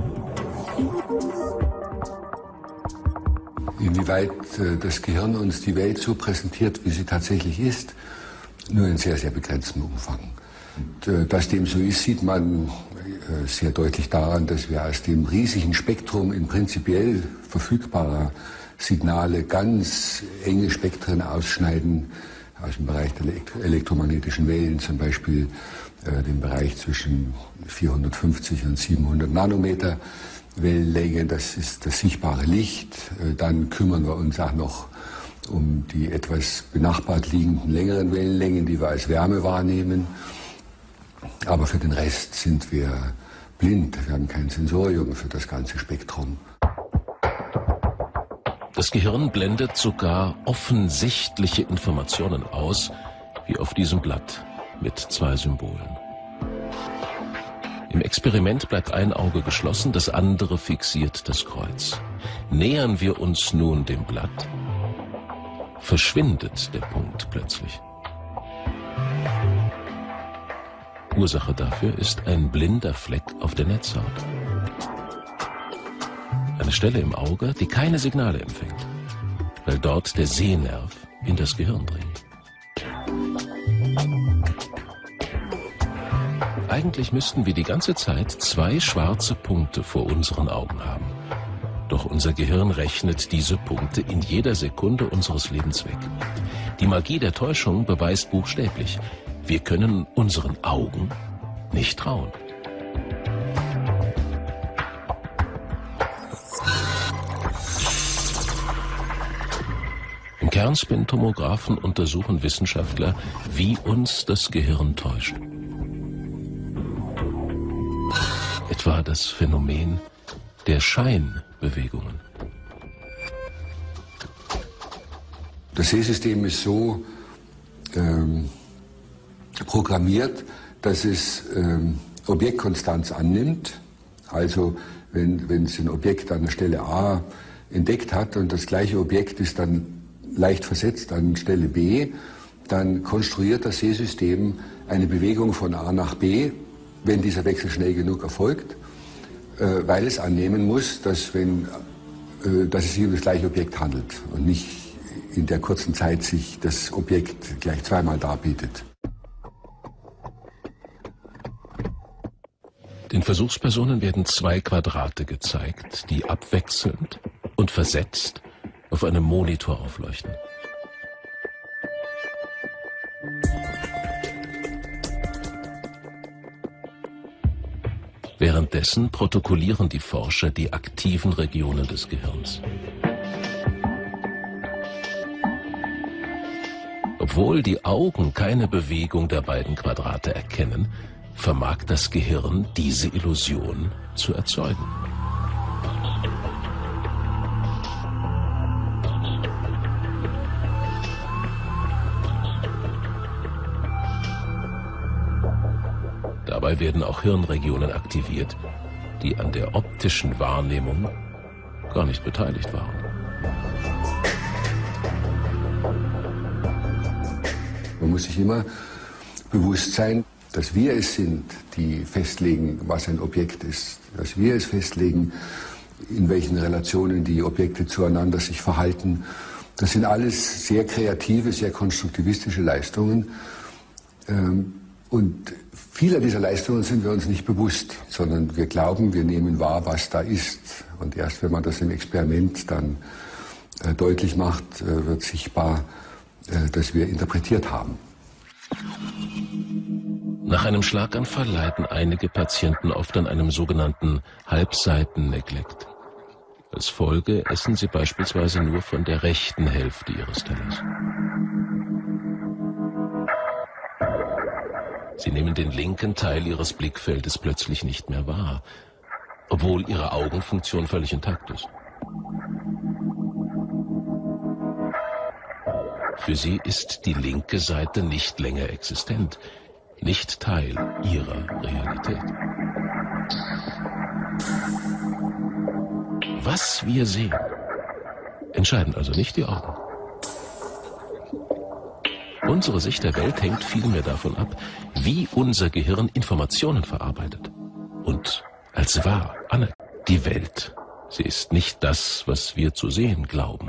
Inwieweit das Gehirn uns die Welt so präsentiert, wie sie tatsächlich ist, nur in sehr, sehr begrenztem Umfang. Und, dass dem so ist, sieht man sehr deutlich daran, dass wir aus dem riesigen Spektrum in prinzipiell verfügbarer Signale ganz enge Spektren ausschneiden, aus dem Bereich der elektromagnetischen Wellen, zum Beispiel den Bereich zwischen 450 und 700 Nanometer Wellenlänge, das ist das sichtbare Licht. Dann kümmern wir uns auch noch um die etwas benachbart liegenden längeren Wellenlängen, die wir als Wärme wahrnehmen. Aber für den Rest sind wir blind. Wir haben kein Sensorium für das ganze Spektrum. Das Gehirn blendet sogar offensichtliche Informationen aus, wie auf diesem Blatt mit zwei Symbolen. Im Experiment bleibt ein Auge geschlossen, das andere fixiert das Kreuz. Nähern wir uns nun dem Blatt, verschwindet der Punkt plötzlich. Ursache dafür ist ein blinder Fleck auf der Netzhaut. Eine Stelle im Auge, die keine Signale empfängt, weil dort der Sehnerv in das Gehirn dringt. Eigentlich müssten wir die ganze Zeit zwei schwarze Punkte vor unseren Augen haben. Doch unser Gehirn rechnet diese Punkte in jeder Sekunde unseres Lebens weg. Die Magie der Täuschung beweist buchstäblich, wir können unseren Augen nicht trauen. Im Kernspintomographen untersuchen Wissenschaftler, wie uns das Gehirn täuscht. Etwa das Phänomen der Scheinbewegungen. Das Sehsystem ist so programmiert, dass es Objektkonstanz annimmt. Also wenn es ein Objekt an der Stelle A entdeckt hat und das gleiche Objekt ist dann leicht versetzt an Stelle B, dann konstruiert das Sehsystem eine Bewegung von A nach B, wenn dieser Wechsel schnell genug erfolgt, weil es annehmen muss, dass es sich um das gleiche Objekt handelt und nicht in der kurzen Zeit sich das Objekt gleich zweimal darbietet. Den Versuchspersonen werden zwei Quadrate gezeigt, die abwechselnd und versetzt auf einem Monitor aufleuchten. Währenddessen protokollieren die Forscher die aktiven Regionen des Gehirns. Obwohl die Augen keine Bewegung der beiden Quadrate erkennen, vermag das Gehirn diese Illusion zu erzeugen. Dabei werden auch Hirnregionen aktiviert, die an der optischen Wahrnehmung gar nicht beteiligt waren. Man muss sich immer bewusst sein, dass wir es sind, die festlegen, was ein Objekt ist. Dass wir es festlegen, in welchen Relationen die Objekte zueinander sich verhalten. Das sind alles sehr kreative, sehr konstruktivistische Leistungen. Und vieler dieser Leistungen sind wir uns nicht bewusst, sondern wir glauben, wir nehmen wahr, was da ist. Und erst wenn man das im Experiment dann deutlich macht, wird sichtbar, dass wir interpretiert haben. Nach einem Schlaganfall leiden einige Patienten oft an einem sogenannten Halbseiten-Neglekt. Als Folge essen sie beispielsweise nur von der rechten Hälfte ihres Tellers. Sie nehmen den linken Teil ihres Blickfeldes plötzlich nicht mehr wahr, obwohl ihre Augenfunktion völlig intakt ist. Für sie ist die linke Seite nicht länger existent, nicht Teil ihrer Realität. Was wir sehen, entscheiden also nicht die Augen. Unsere Sicht der Welt hängt vielmehr davon ab, wie unser Gehirn Informationen verarbeitet und als wahr anerkennt. Die Welt, sie ist nicht das, was wir zu sehen glauben.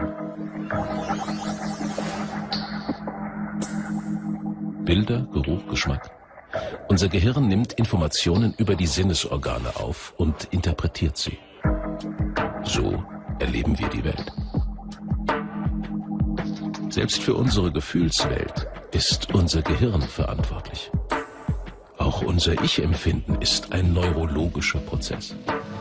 Bilder, Geruch, Geschmack. Unser Gehirn nimmt Informationen über die Sinnesorgane auf und interpretiert sie. So erleben wir die Welt. Selbst für unsere Gefühlswelt ist unser Gehirn verantwortlich. Auch unser Ich-Empfinden ist ein neurologischer Prozess.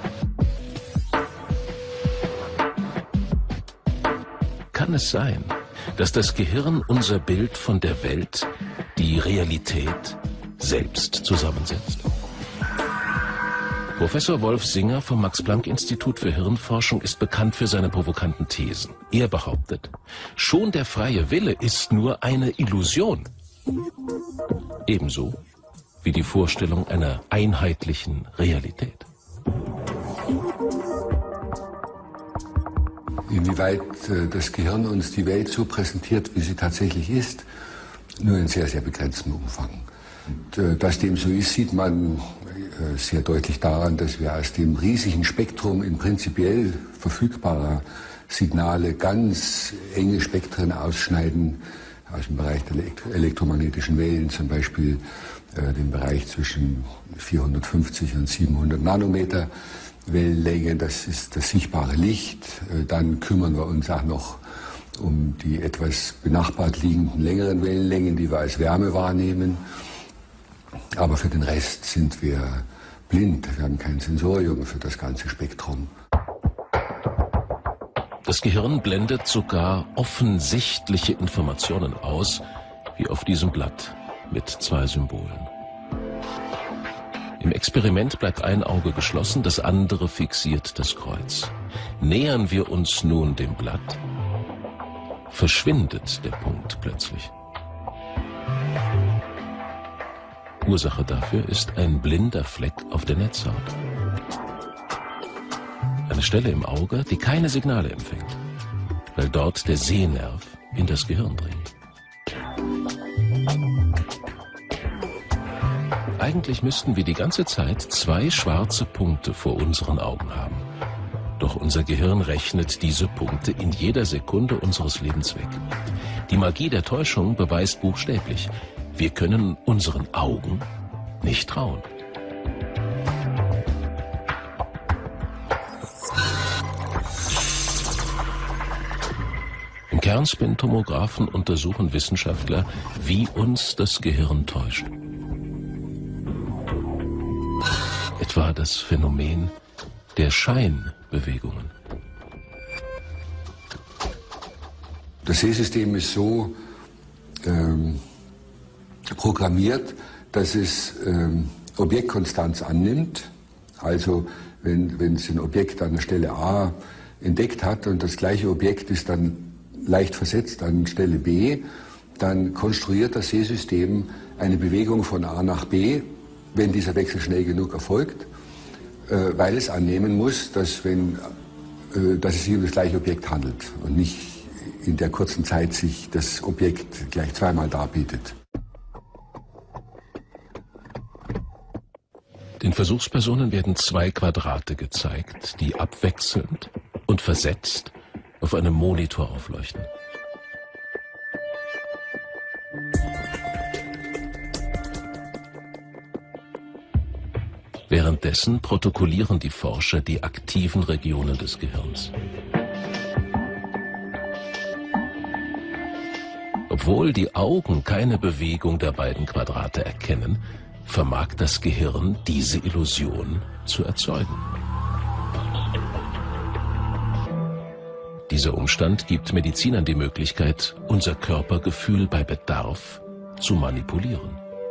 Kann es sein, dass das Gehirn unser Bild von der Welt, die Realität, selbst zusammensetzt? Professor Wolf Singer vom Max-Planck-Institut für Hirnforschung ist bekannt für seine provokanten Thesen. Er behauptet, schon der freie Wille ist nur eine Illusion. Ebenso wie die Vorstellung einer einheitlichen Realität. Inwieweit das Gehirn uns die Welt so präsentiert, wie sie tatsächlich ist, nur in sehr, sehr begrenztem Umfang. Und, dass dem so ist, sieht man sehr deutlich daran, dass wir aus dem riesigen Spektrum in prinzipiell verfügbarer Signale ganz enge Spektren ausschneiden, aus dem Bereich der elektromagnetischen Wellen, zum Beispiel den Bereich zwischen 450 und 700 Nanometer Wellenlänge, das ist das sichtbare Licht. Dann kümmern wir uns auch noch um die etwas benachbart liegenden längeren Wellenlängen, die wir als Wärme wahrnehmen. Aber für den Rest sind wir blind. Wir haben kein Sensorium für das ganze Spektrum. Das Gehirn blendet sogar offensichtliche Informationen aus, wie auf diesem Blatt mit 2 Symbolen. Im Experiment bleibt ein Auge geschlossen, das andere fixiert das Kreuz. Nähern wir uns nun dem Blatt, verschwindet der Punkt plötzlich. Ursache dafür ist ein blinder Fleck auf der Netzhaut. Eine Stelle im Auge, die keine Signale empfängt, weil dort der Sehnerv in das Gehirn dringt. Eigentlich müssten wir die ganze Zeit 2 schwarze Punkte vor unseren Augen haben. Doch unser Gehirn rechnet diese Punkte in jeder Sekunde unseres Lebens weg. Die Magie der Täuschung beweist buchstäblich, wir können unseren Augen nicht trauen. Im Kernspintomographen untersuchen Wissenschaftler, wie uns das Gehirn täuscht. Etwa das Phänomen der Scheinbewegungen. Das Sehsystem ist so programmiert, dass es Objektkonstanz annimmt. Also wenn es ein Objekt an der Stelle A entdeckt hat und das gleiche Objekt ist dann leicht versetzt an Stelle B, dann konstruiert das Sehsystem eine Bewegung von A nach B wenn dieser Wechsel schnell genug erfolgt, weil es annehmen muss, dass es sich um das gleiche Objekt handelt und nicht in der kurzen Zeit sich das Objekt gleich zweimal darbietet. Den Versuchspersonen werden 2 Quadrate gezeigt, die abwechselnd und versetzt auf einem Monitor aufleuchten. Währenddessen protokollieren die Forscher die aktiven Regionen des Gehirns. Obwohl die Augen keine Bewegung der beiden Quadrate erkennen, vermag das Gehirn diese Illusion zu erzeugen. Dieser Umstand gibt Medizinern die Möglichkeit, unser Körpergefühl bei Bedarf zu manipulieren.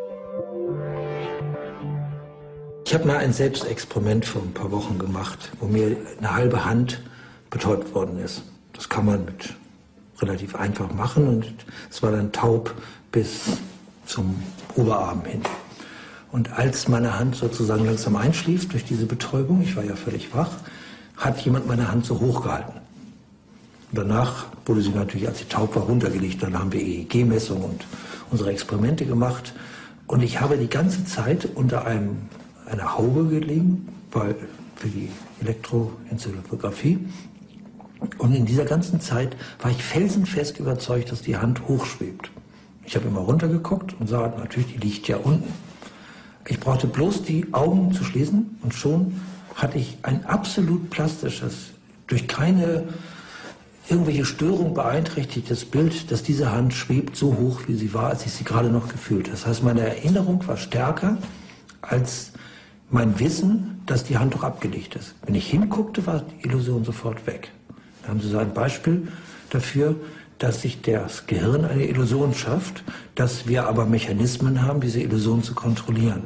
Ich habe mal ein Selbstexperiment vor ein paar Wochen gemacht, wo mir eine halbe Hand betäubt worden ist. Das kann man relativ einfach machen und es war dann taub bis zum Oberarm hin. Und als meine Hand sozusagen langsam einschlief durch diese Betäubung, ich war ja völlig wach, hat jemand meine Hand so hochgehalten. Danach wurde sie natürlich, als sie taub war, runtergelegt. Dann haben wir EEG-Messungen und unsere Experimente gemacht. Und ich habe die ganze Zeit unter einer Haube gelegen, für die Elektroenzephalographie. Und in dieser ganzen Zeit war ich felsenfest überzeugt, dass die Hand hochschwebt. Ich habe immer runtergeguckt und sah natürlich, die liegt ja unten. Ich brauchte bloß die Augen zu schließen und schon hatte ich ein absolut plastisches, durch keine irgendwelche Störung beeinträchtigtes Bild, dass diese Hand schwebt so hoch, wie sie war, als ich sie gerade noch gefühlt habe. Das heißt, meine Erinnerung war stärker als mein Wissen, dass die Hand doch abgelegt ist. Wenn ich hinguckte, war die Illusion sofort weg. Da haben Sie so ein Beispiel dafür, dass sich das Gehirn eine Illusion schafft, dass wir aber Mechanismen haben, diese Illusion zu kontrollieren.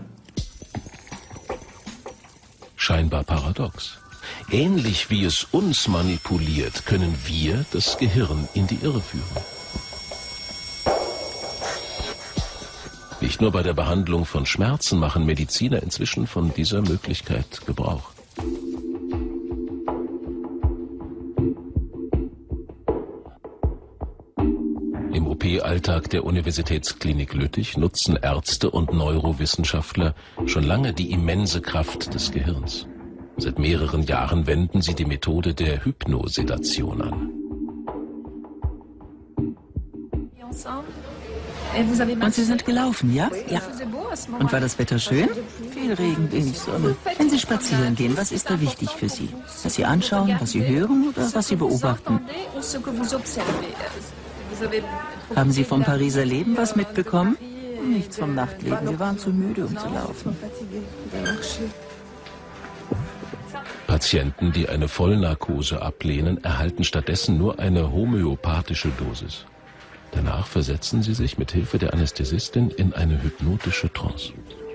Scheinbar paradox. Ähnlich wie es uns manipuliert, können wir das Gehirn in die Irre führen. Nicht nur bei der Behandlung von Schmerzen machen Mediziner inzwischen von dieser Möglichkeit Gebrauch. Im OP-Alltag der Universitätsklinik Lüttich nutzen Ärzte und Neurowissenschaftler schon lange die immense Kraft des Gehirns. Seit mehreren Jahren wenden sie die Methode der Hypnosedation an. Und Sie sind gelaufen, ja? Ja. Und war das Wetter schön? Viel Regen, wenig Sonne. Wenn Sie spazieren gehen, was ist da wichtig für Sie? Was Sie anschauen, was Sie hören oder was Sie beobachten? Haben Sie vom Pariser Leben was mitbekommen? Nichts vom Nachtleben. Wir waren zu müde, um zu laufen. Patienten, die eine Vollnarkose ablehnen, erhalten stattdessen nur eine homöopathische Dosis. Danach versetzen sie sich mit Hilfe der Anästhesistin in eine hypnotische Trance.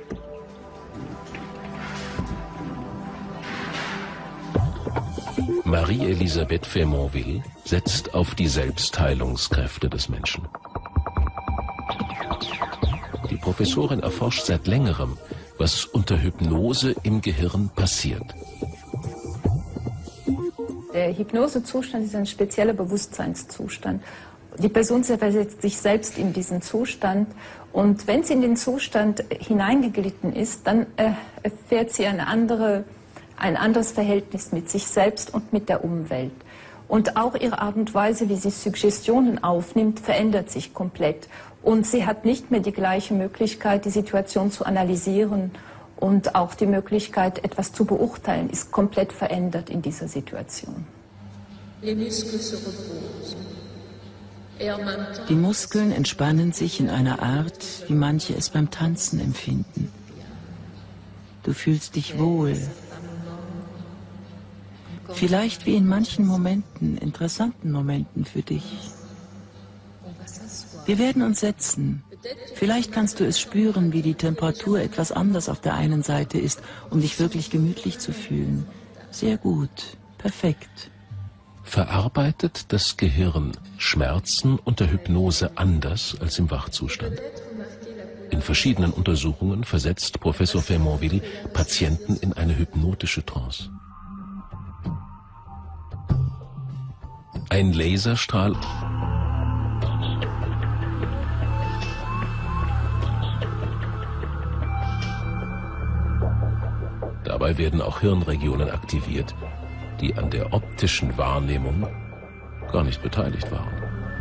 Marie-Elisabeth Fermonville setzt auf die Selbstheilungskräfte des Menschen. Die Professorin erforscht seit längerem, was unter Hypnose im Gehirn passiert. Der Hypnosezustand ist ein spezieller Bewusstseinszustand. Die Person versetzt sich selbst in diesen Zustand und wenn sie in den Zustand hineingeglitten ist, dann erfährt sie ein anderes Verhältnis mit sich selbst und mit der Umwelt. Und auch ihre Art und Weise, wie sie Suggestionen aufnimmt, verändert sich komplett. Und sie hat nicht mehr die gleiche Möglichkeit, die Situation zu analysieren und auch die Möglichkeit, etwas zu beurteilen, ist komplett verändert in dieser Situation. Die Muskeln entspannen sich in einer Art, wie manche es beim Tanzen empfinden. Du fühlst dich wohl. Vielleicht wie in manchen Momenten, interessanten Momenten für dich. Wir werden uns setzen. Vielleicht kannst du es spüren, wie die Temperatur etwas anders auf der einen Seite ist, um dich wirklich gemütlich zu fühlen. Sehr gut, perfekt. Verarbeitet das Gehirn Schmerzen unter Hypnose anders als im Wachzustand? In verschiedenen Untersuchungen versetzt Professor Fernandville Patienten in eine hypnotische Trance. Ein Laserstrahl dabei werden auch Hirnregionen aktiviert, die an der optischen Wahrnehmung gar nicht beteiligt waren.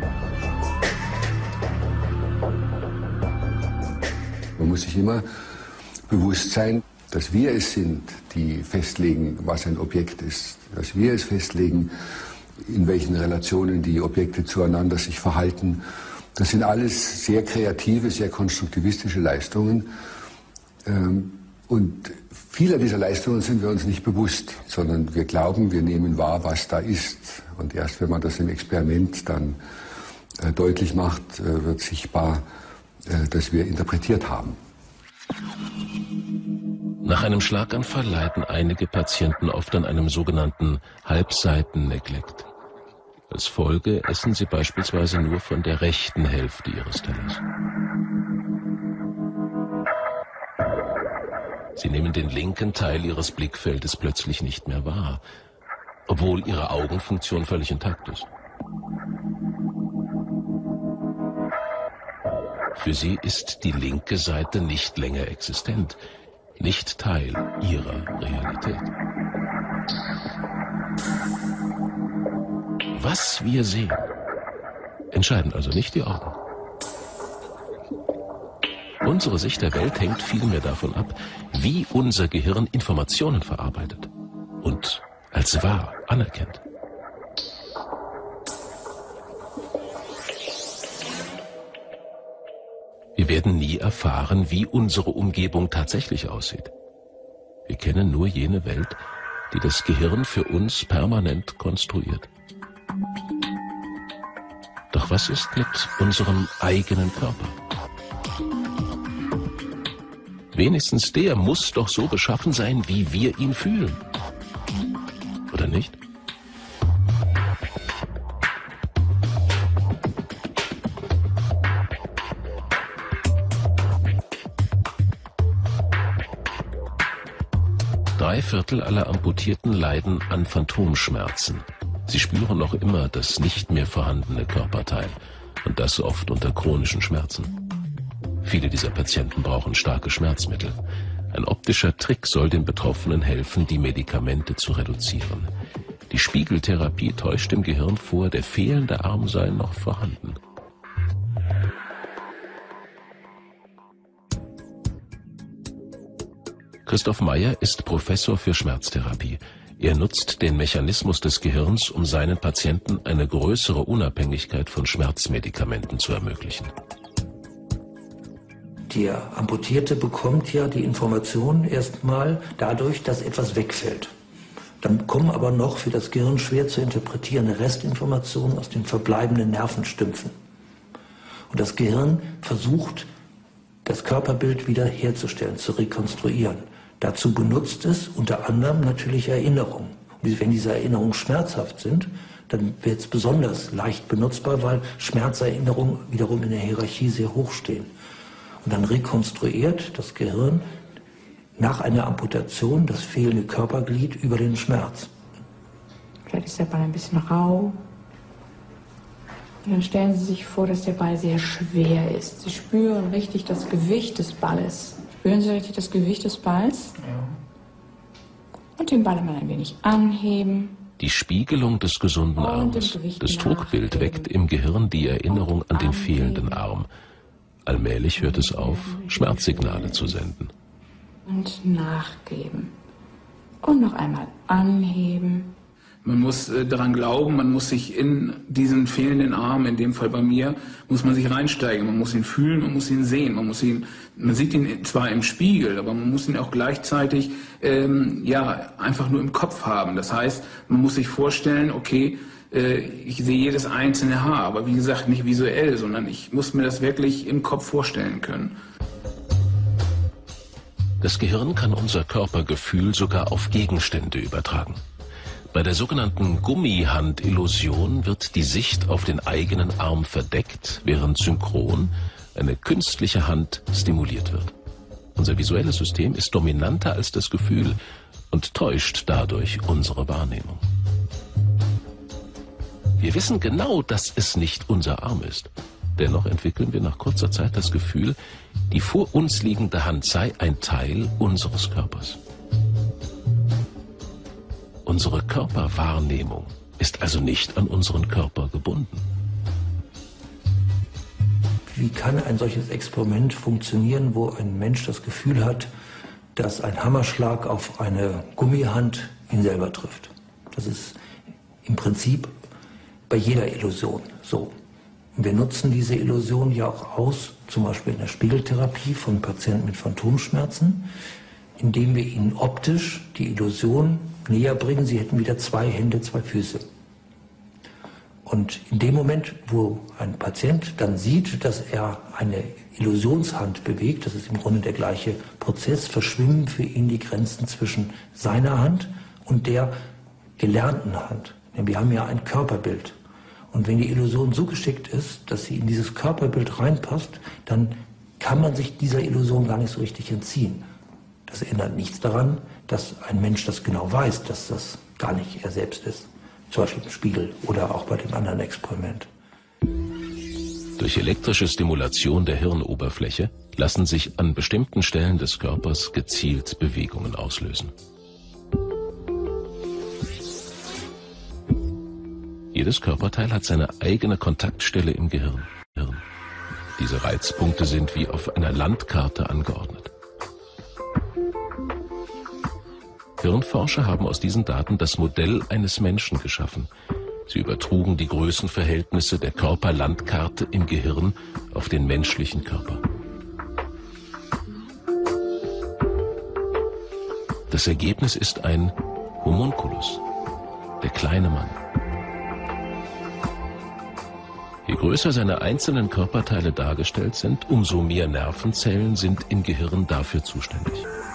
Man muss sich immer bewusst sein, dass wir es sind, die festlegen, was ein Objekt ist. Dass wir es festlegen, in welchen Relationen die Objekte zueinander sich verhalten. Das sind alles sehr kreative, sehr konstruktivistische Leistungen. Und vieler dieser Leistungen sind wir uns nicht bewusst, sondern wir glauben, wir nehmen wahr, was da ist. Und erst wenn man das im Experiment dann deutlich macht, wird sichtbar, dass wir interpretiert haben. Nach einem Schlaganfall leiden einige Patienten oft an einem sogenannten Halbseiten-Neglekt. Als Folge essen sie beispielsweise nur von der rechten Hälfte ihres Tellers. Sie nehmen den linken Teil ihres Blickfeldes plötzlich nicht mehr wahr, obwohl ihre Augenfunktion völlig intakt ist. Für sie ist die linke Seite nicht länger existent, nicht Teil ihrer Realität. Was wir sehen, entscheiden also nicht die Augen. Unsere Sicht der Welt hängt vielmehr davon ab, wie unser Gehirn Informationen verarbeitet und als wahr anerkennt. Wir werden nie erfahren, wie unsere Umgebung tatsächlich aussieht. Wir kennen nur jene Welt, die das Gehirn für uns permanent konstruiert. Doch was ist mit unserem eigenen Körper? Wenigstens der muss doch so beschaffen sein, wie wir ihn fühlen. Oder nicht? Drei Viertel aller Amputierten leiden an Phantomschmerzen. Sie spüren noch immer das nicht mehr vorhandene Körperteil und das oft unter chronischen Schmerzen. Viele dieser Patienten brauchen starke Schmerzmittel. Ein optischer Trick soll den Betroffenen helfen, die Medikamente zu reduzieren. Die Spiegeltherapie täuscht dem Gehirn vor, der fehlende Arm sei noch vorhanden. Christoph Meyer ist Professor für Schmerztherapie. Er nutzt den Mechanismus des Gehirns, um seinen Patienten eine größere Unabhängigkeit von Schmerzmedikamenten zu ermöglichen. Der Amputierte bekommt ja die Information erstmal dadurch, dass etwas wegfällt. Dann kommen aber noch für das Gehirn schwer zu interpretierende Restinformationen aus den verbleibenden Nervenstümpfen. Und das Gehirn versucht, das Körperbild wieder herzustellen, zu rekonstruieren. Dazu benutzt es unter anderem natürlich Erinnerungen. Und wenn diese Erinnerungen schmerzhaft sind, dann wird es besonders leicht benutzbar, weil Schmerzerinnerungen wiederum in der Hierarchie sehr hoch stehen. Und dann rekonstruiert das Gehirn nach einer Amputation das fehlende Körperglied über den Schmerz. Vielleicht ist der Ball ein bisschen rau. Und dann stellen Sie sich vor, dass der Ball sehr schwer ist. Sie spüren richtig das Gewicht des Balles. Spüren Sie richtig das Gewicht des Balls? Ja. Und den Ball einmal ein wenig anheben. Die Spiegelung des gesunden Armes, das Druckbild weckt im Gehirn die Erinnerung an den fehlenden Arm. Allmählich hört es auf, Schmerzsignale zu senden. Und nachgeben. Und noch einmal anheben. Man muss daran glauben, man muss sich in diesen fehlenden Arm, in dem Fall bei mir, muss man sich reinsteigen. Man muss ihn fühlen, man muss ihn sehen. Man sieht ihn zwar im Spiegel, aber man muss ihn auch gleichzeitig einfach nur im Kopf haben. Das heißt, man muss sich vorstellen, okay, ich sehe jedes einzelne Haar, aber wie gesagt nicht visuell, sondern ich muss mir das wirklich im Kopf vorstellen können. Das Gehirn kann unser Körpergefühl sogar auf Gegenstände übertragen. Bei der sogenannten Gummihand-Illusion wird die Sicht auf den eigenen Arm verdeckt, während synchron eine künstliche Hand, stimuliert wird. Unser visuelles System ist dominanter als das Gefühl und täuscht dadurch unsere Wahrnehmung. Wir wissen genau, dass es nicht unser Arm ist. Dennoch entwickeln wir nach kurzer Zeit das Gefühl, die vor uns liegende Hand sei ein Teil unseres Körpers. Unsere Körperwahrnehmung ist also nicht an unseren Körper gebunden. Wie kann ein solches Experiment funktionieren, wo ein Mensch das Gefühl hat, dass ein Hammerschlag auf eine Gummihand ihn selber trifft? Das ist im Prinzip bei jeder Illusion so. Und wir nutzen diese Illusion ja auch aus, zum Beispiel in der Spiegeltherapie von Patienten mit Phantomschmerzen, indem wir ihnen optisch die Illusion näher bringen, sie hätten wieder 2 Hände, 2 Füße. Und in dem Moment, wo ein Patient dann sieht, dass er eine Illusionshand bewegt, das ist im Grunde der gleiche Prozess, verschwimmen für ihn die Grenzen zwischen seiner Hand und der gelernten Hand. Denn wir haben ja ein Körperbild. Und wenn die Illusion so geschickt ist, dass sie in dieses Körperbild reinpasst, dann kann man sich dieser Illusion gar nicht so richtig entziehen. Das ändert nichts daran, dass ein Mensch das genau weiß, dass das gar nicht er selbst ist. Zum Beispiel im Spiegel oder auch bei dem anderen Experiment. Durch elektrische Stimulation der Hirnoberfläche lassen sich an bestimmten Stellen des Körpers gezielt Bewegungen auslösen. Jedes Körperteil hat seine eigene Kontaktstelle im Gehirn. Diese Reizpunkte sind wie auf einer Landkarte angeordnet. Hirnforscher haben aus diesen Daten das Modell eines Menschen geschaffen. Sie übertrugen die Größenverhältnisse der Körperlandkarte im Gehirn auf den menschlichen Körper. Das Ergebnis ist ein Homunculus, der kleine Mann. Je größer seine einzelnen Körperteile dargestellt sind, umso mehr Nervenzellen sind im Gehirn dafür zuständig.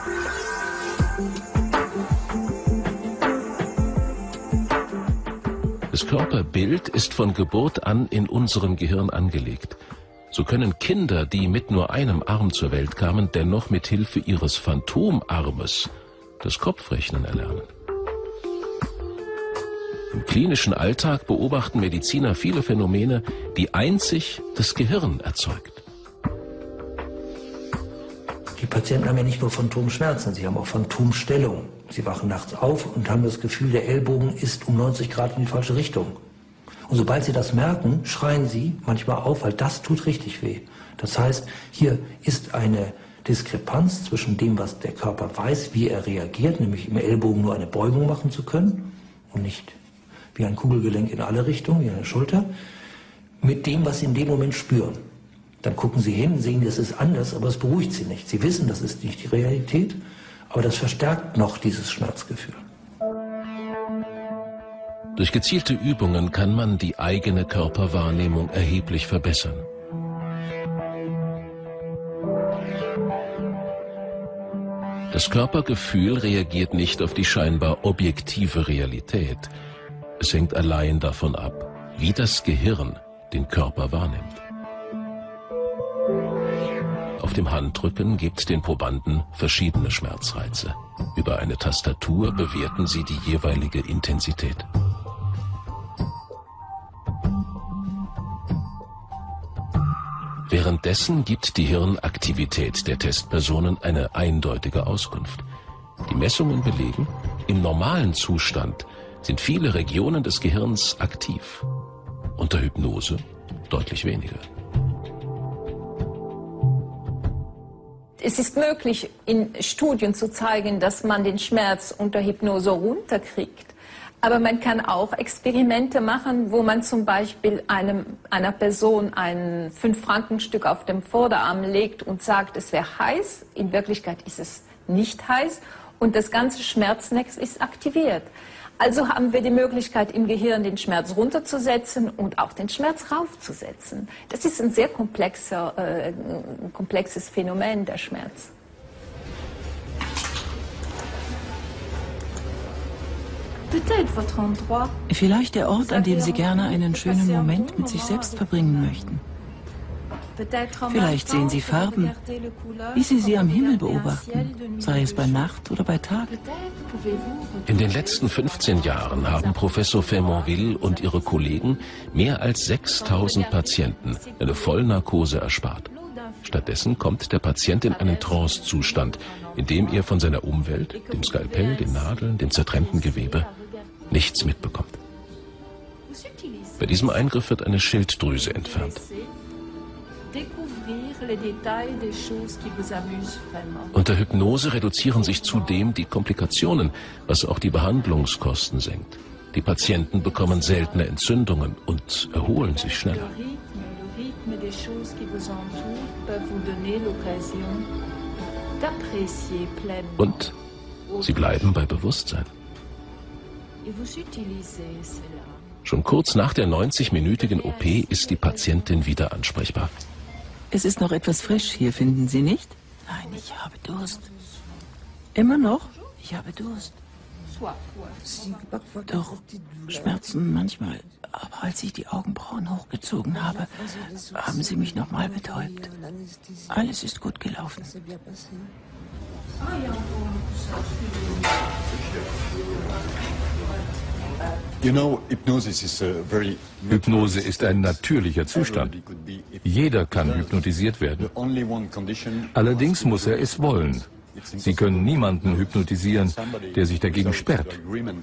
Das Körperbild ist von Geburt an in unserem Gehirn angelegt. So können Kinder, die mit nur einem Arm zur Welt kamen, dennoch mit Hilfe ihres Phantomarmes das Kopfrechnen erlernen. Im klinischen Alltag beobachten Mediziner viele Phänomene, die einzig das Gehirn erzeugt. Die Patienten haben ja nicht nur Phantomschmerzen, sie haben auch Phantomstellung. Sie wachen nachts auf und haben das Gefühl, der Ellbogen ist um 90 Grad in die falsche Richtung. Und sobald sie das merken, schreien sie manchmal auf, weil das tut richtig weh. Das heißt, hier ist eine Diskrepanz zwischen dem, was der Körper weiß, wie er reagiert, nämlich im Ellbogen nur eine Beugung machen zu können und nicht wie ein Kugelgelenk in alle Richtungen, wie eine Schulter, mit dem, was sie in dem Moment spüren. Dann gucken sie hin, sehen, das ist anders, aber es beruhigt sie nicht. Sie wissen, das ist nicht die Realität, aber das verstärkt noch dieses Schmerzgefühl. Durch gezielte Übungen kann man die eigene Körperwahrnehmung erheblich verbessern. Das Körpergefühl reagiert nicht auf die scheinbar objektive Realität. Es hängt allein davon ab, wie das Gehirn den Körper wahrnimmt. Auf dem Handrücken gibt den Probanden verschiedene Schmerzreize. Über eine Tastatur bewerten sie die jeweilige Intensität. Währenddessen gibt die Hirnaktivität der Testpersonen eine eindeutige Auskunft. Die Messungen belegen, im normalen Zustand sind viele Regionen des Gehirns aktiv. Unter Hypnose deutlich weniger. Es ist möglich, in Studien zu zeigen, dass man den Schmerz unter Hypnose runterkriegt. Aber man kann auch Experimente machen, wo man zum Beispiel einer Person ein 5-Franken-Stück auf dem Vorderarm legt und sagt, es wäre heiß. In Wirklichkeit ist es nicht heiß und das ganze Schmerznetz ist aktiviert. Also haben wir die Möglichkeit, im Gehirn den Schmerz runterzusetzen und auch den Schmerz raufzusetzen. Das ist ein sehr komplexes Phänomen, der Schmerz. Vielleicht der Ort, an dem Sie gerne einen schönen Moment mit sich selbst verbringen möchten. Vielleicht sehen Sie Farben, wie Sie sie am Himmel beobachten, sei es bei Nacht oder bei Tag. In den letzten 15 Jahren haben Professor Faymonville und ihre Kollegen mehr als 6000 Patienten eine Vollnarkose erspart. Stattdessen kommt der Patient in einen Trance-Zustand, in dem er von seiner Umwelt, dem Skalpell, den Nadeln, dem zertrennten Gewebe, nichts mitbekommt. Bei diesem Eingriff wird eine Schilddrüse entfernt. Unter Hypnose reduzieren sich zudem die Komplikationen, was auch die Behandlungskosten senkt. Die Patienten bekommen seltene Entzündungen und erholen sich schneller. Und sie bleiben bei Bewusstsein. Schon kurz nach der 90-minütigen OP ist die Patientin wieder ansprechbar. Es ist noch etwas frisch hier, finden Sie nicht? Nein, ich habe Durst. Immer noch? Ich habe Durst. Doch, Schmerzen manchmal. Aber als ich die Augenbrauen hochgezogen habe, haben Sie mich nochmal betäubt. Alles ist gut gelaufen. Hypnose ist ein natürlicher Zustand. Jeder kann hypnotisiert werden. Allerdings muss er es wollen. Sie können niemanden hypnotisieren, der sich dagegen sperrt.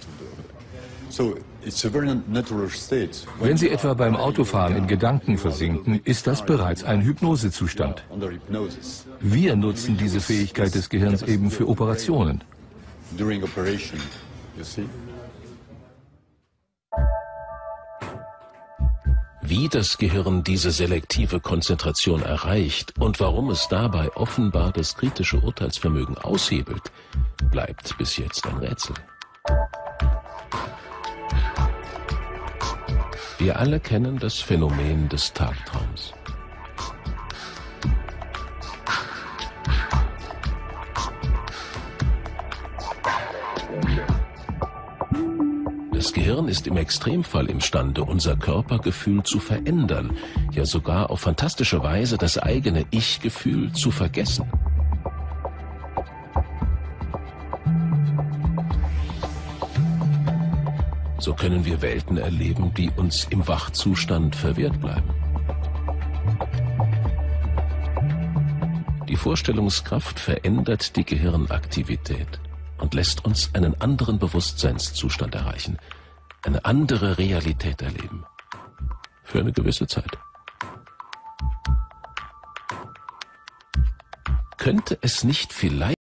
Wenn Sie etwa beim Autofahren in Gedanken versinken, ist das bereits ein Hypnosezustand. Wir nutzen diese Fähigkeit des Gehirns eben für Operationen. Wie das Gehirn diese selektive Konzentration erreicht und warum es dabei offenbar das kritische Urteilsvermögen aushebelt, bleibt bis jetzt ein Rätsel. Wir alle kennen das Phänomen des Tagtraums. Das Gehirn ist im Extremfall imstande, unser Körpergefühl zu verändern, ja sogar auf fantastische Weise das eigene Ich-Gefühl zu vergessen. So können wir Welten erleben, die uns im Wachzustand verwehrt bleiben. Die Vorstellungskraft verändert die Gehirnaktivität und lässt uns einen anderen Bewusstseinszustand erreichen, eine andere Realität erleben. Für eine gewisse Zeit. Könnte es nicht vielleicht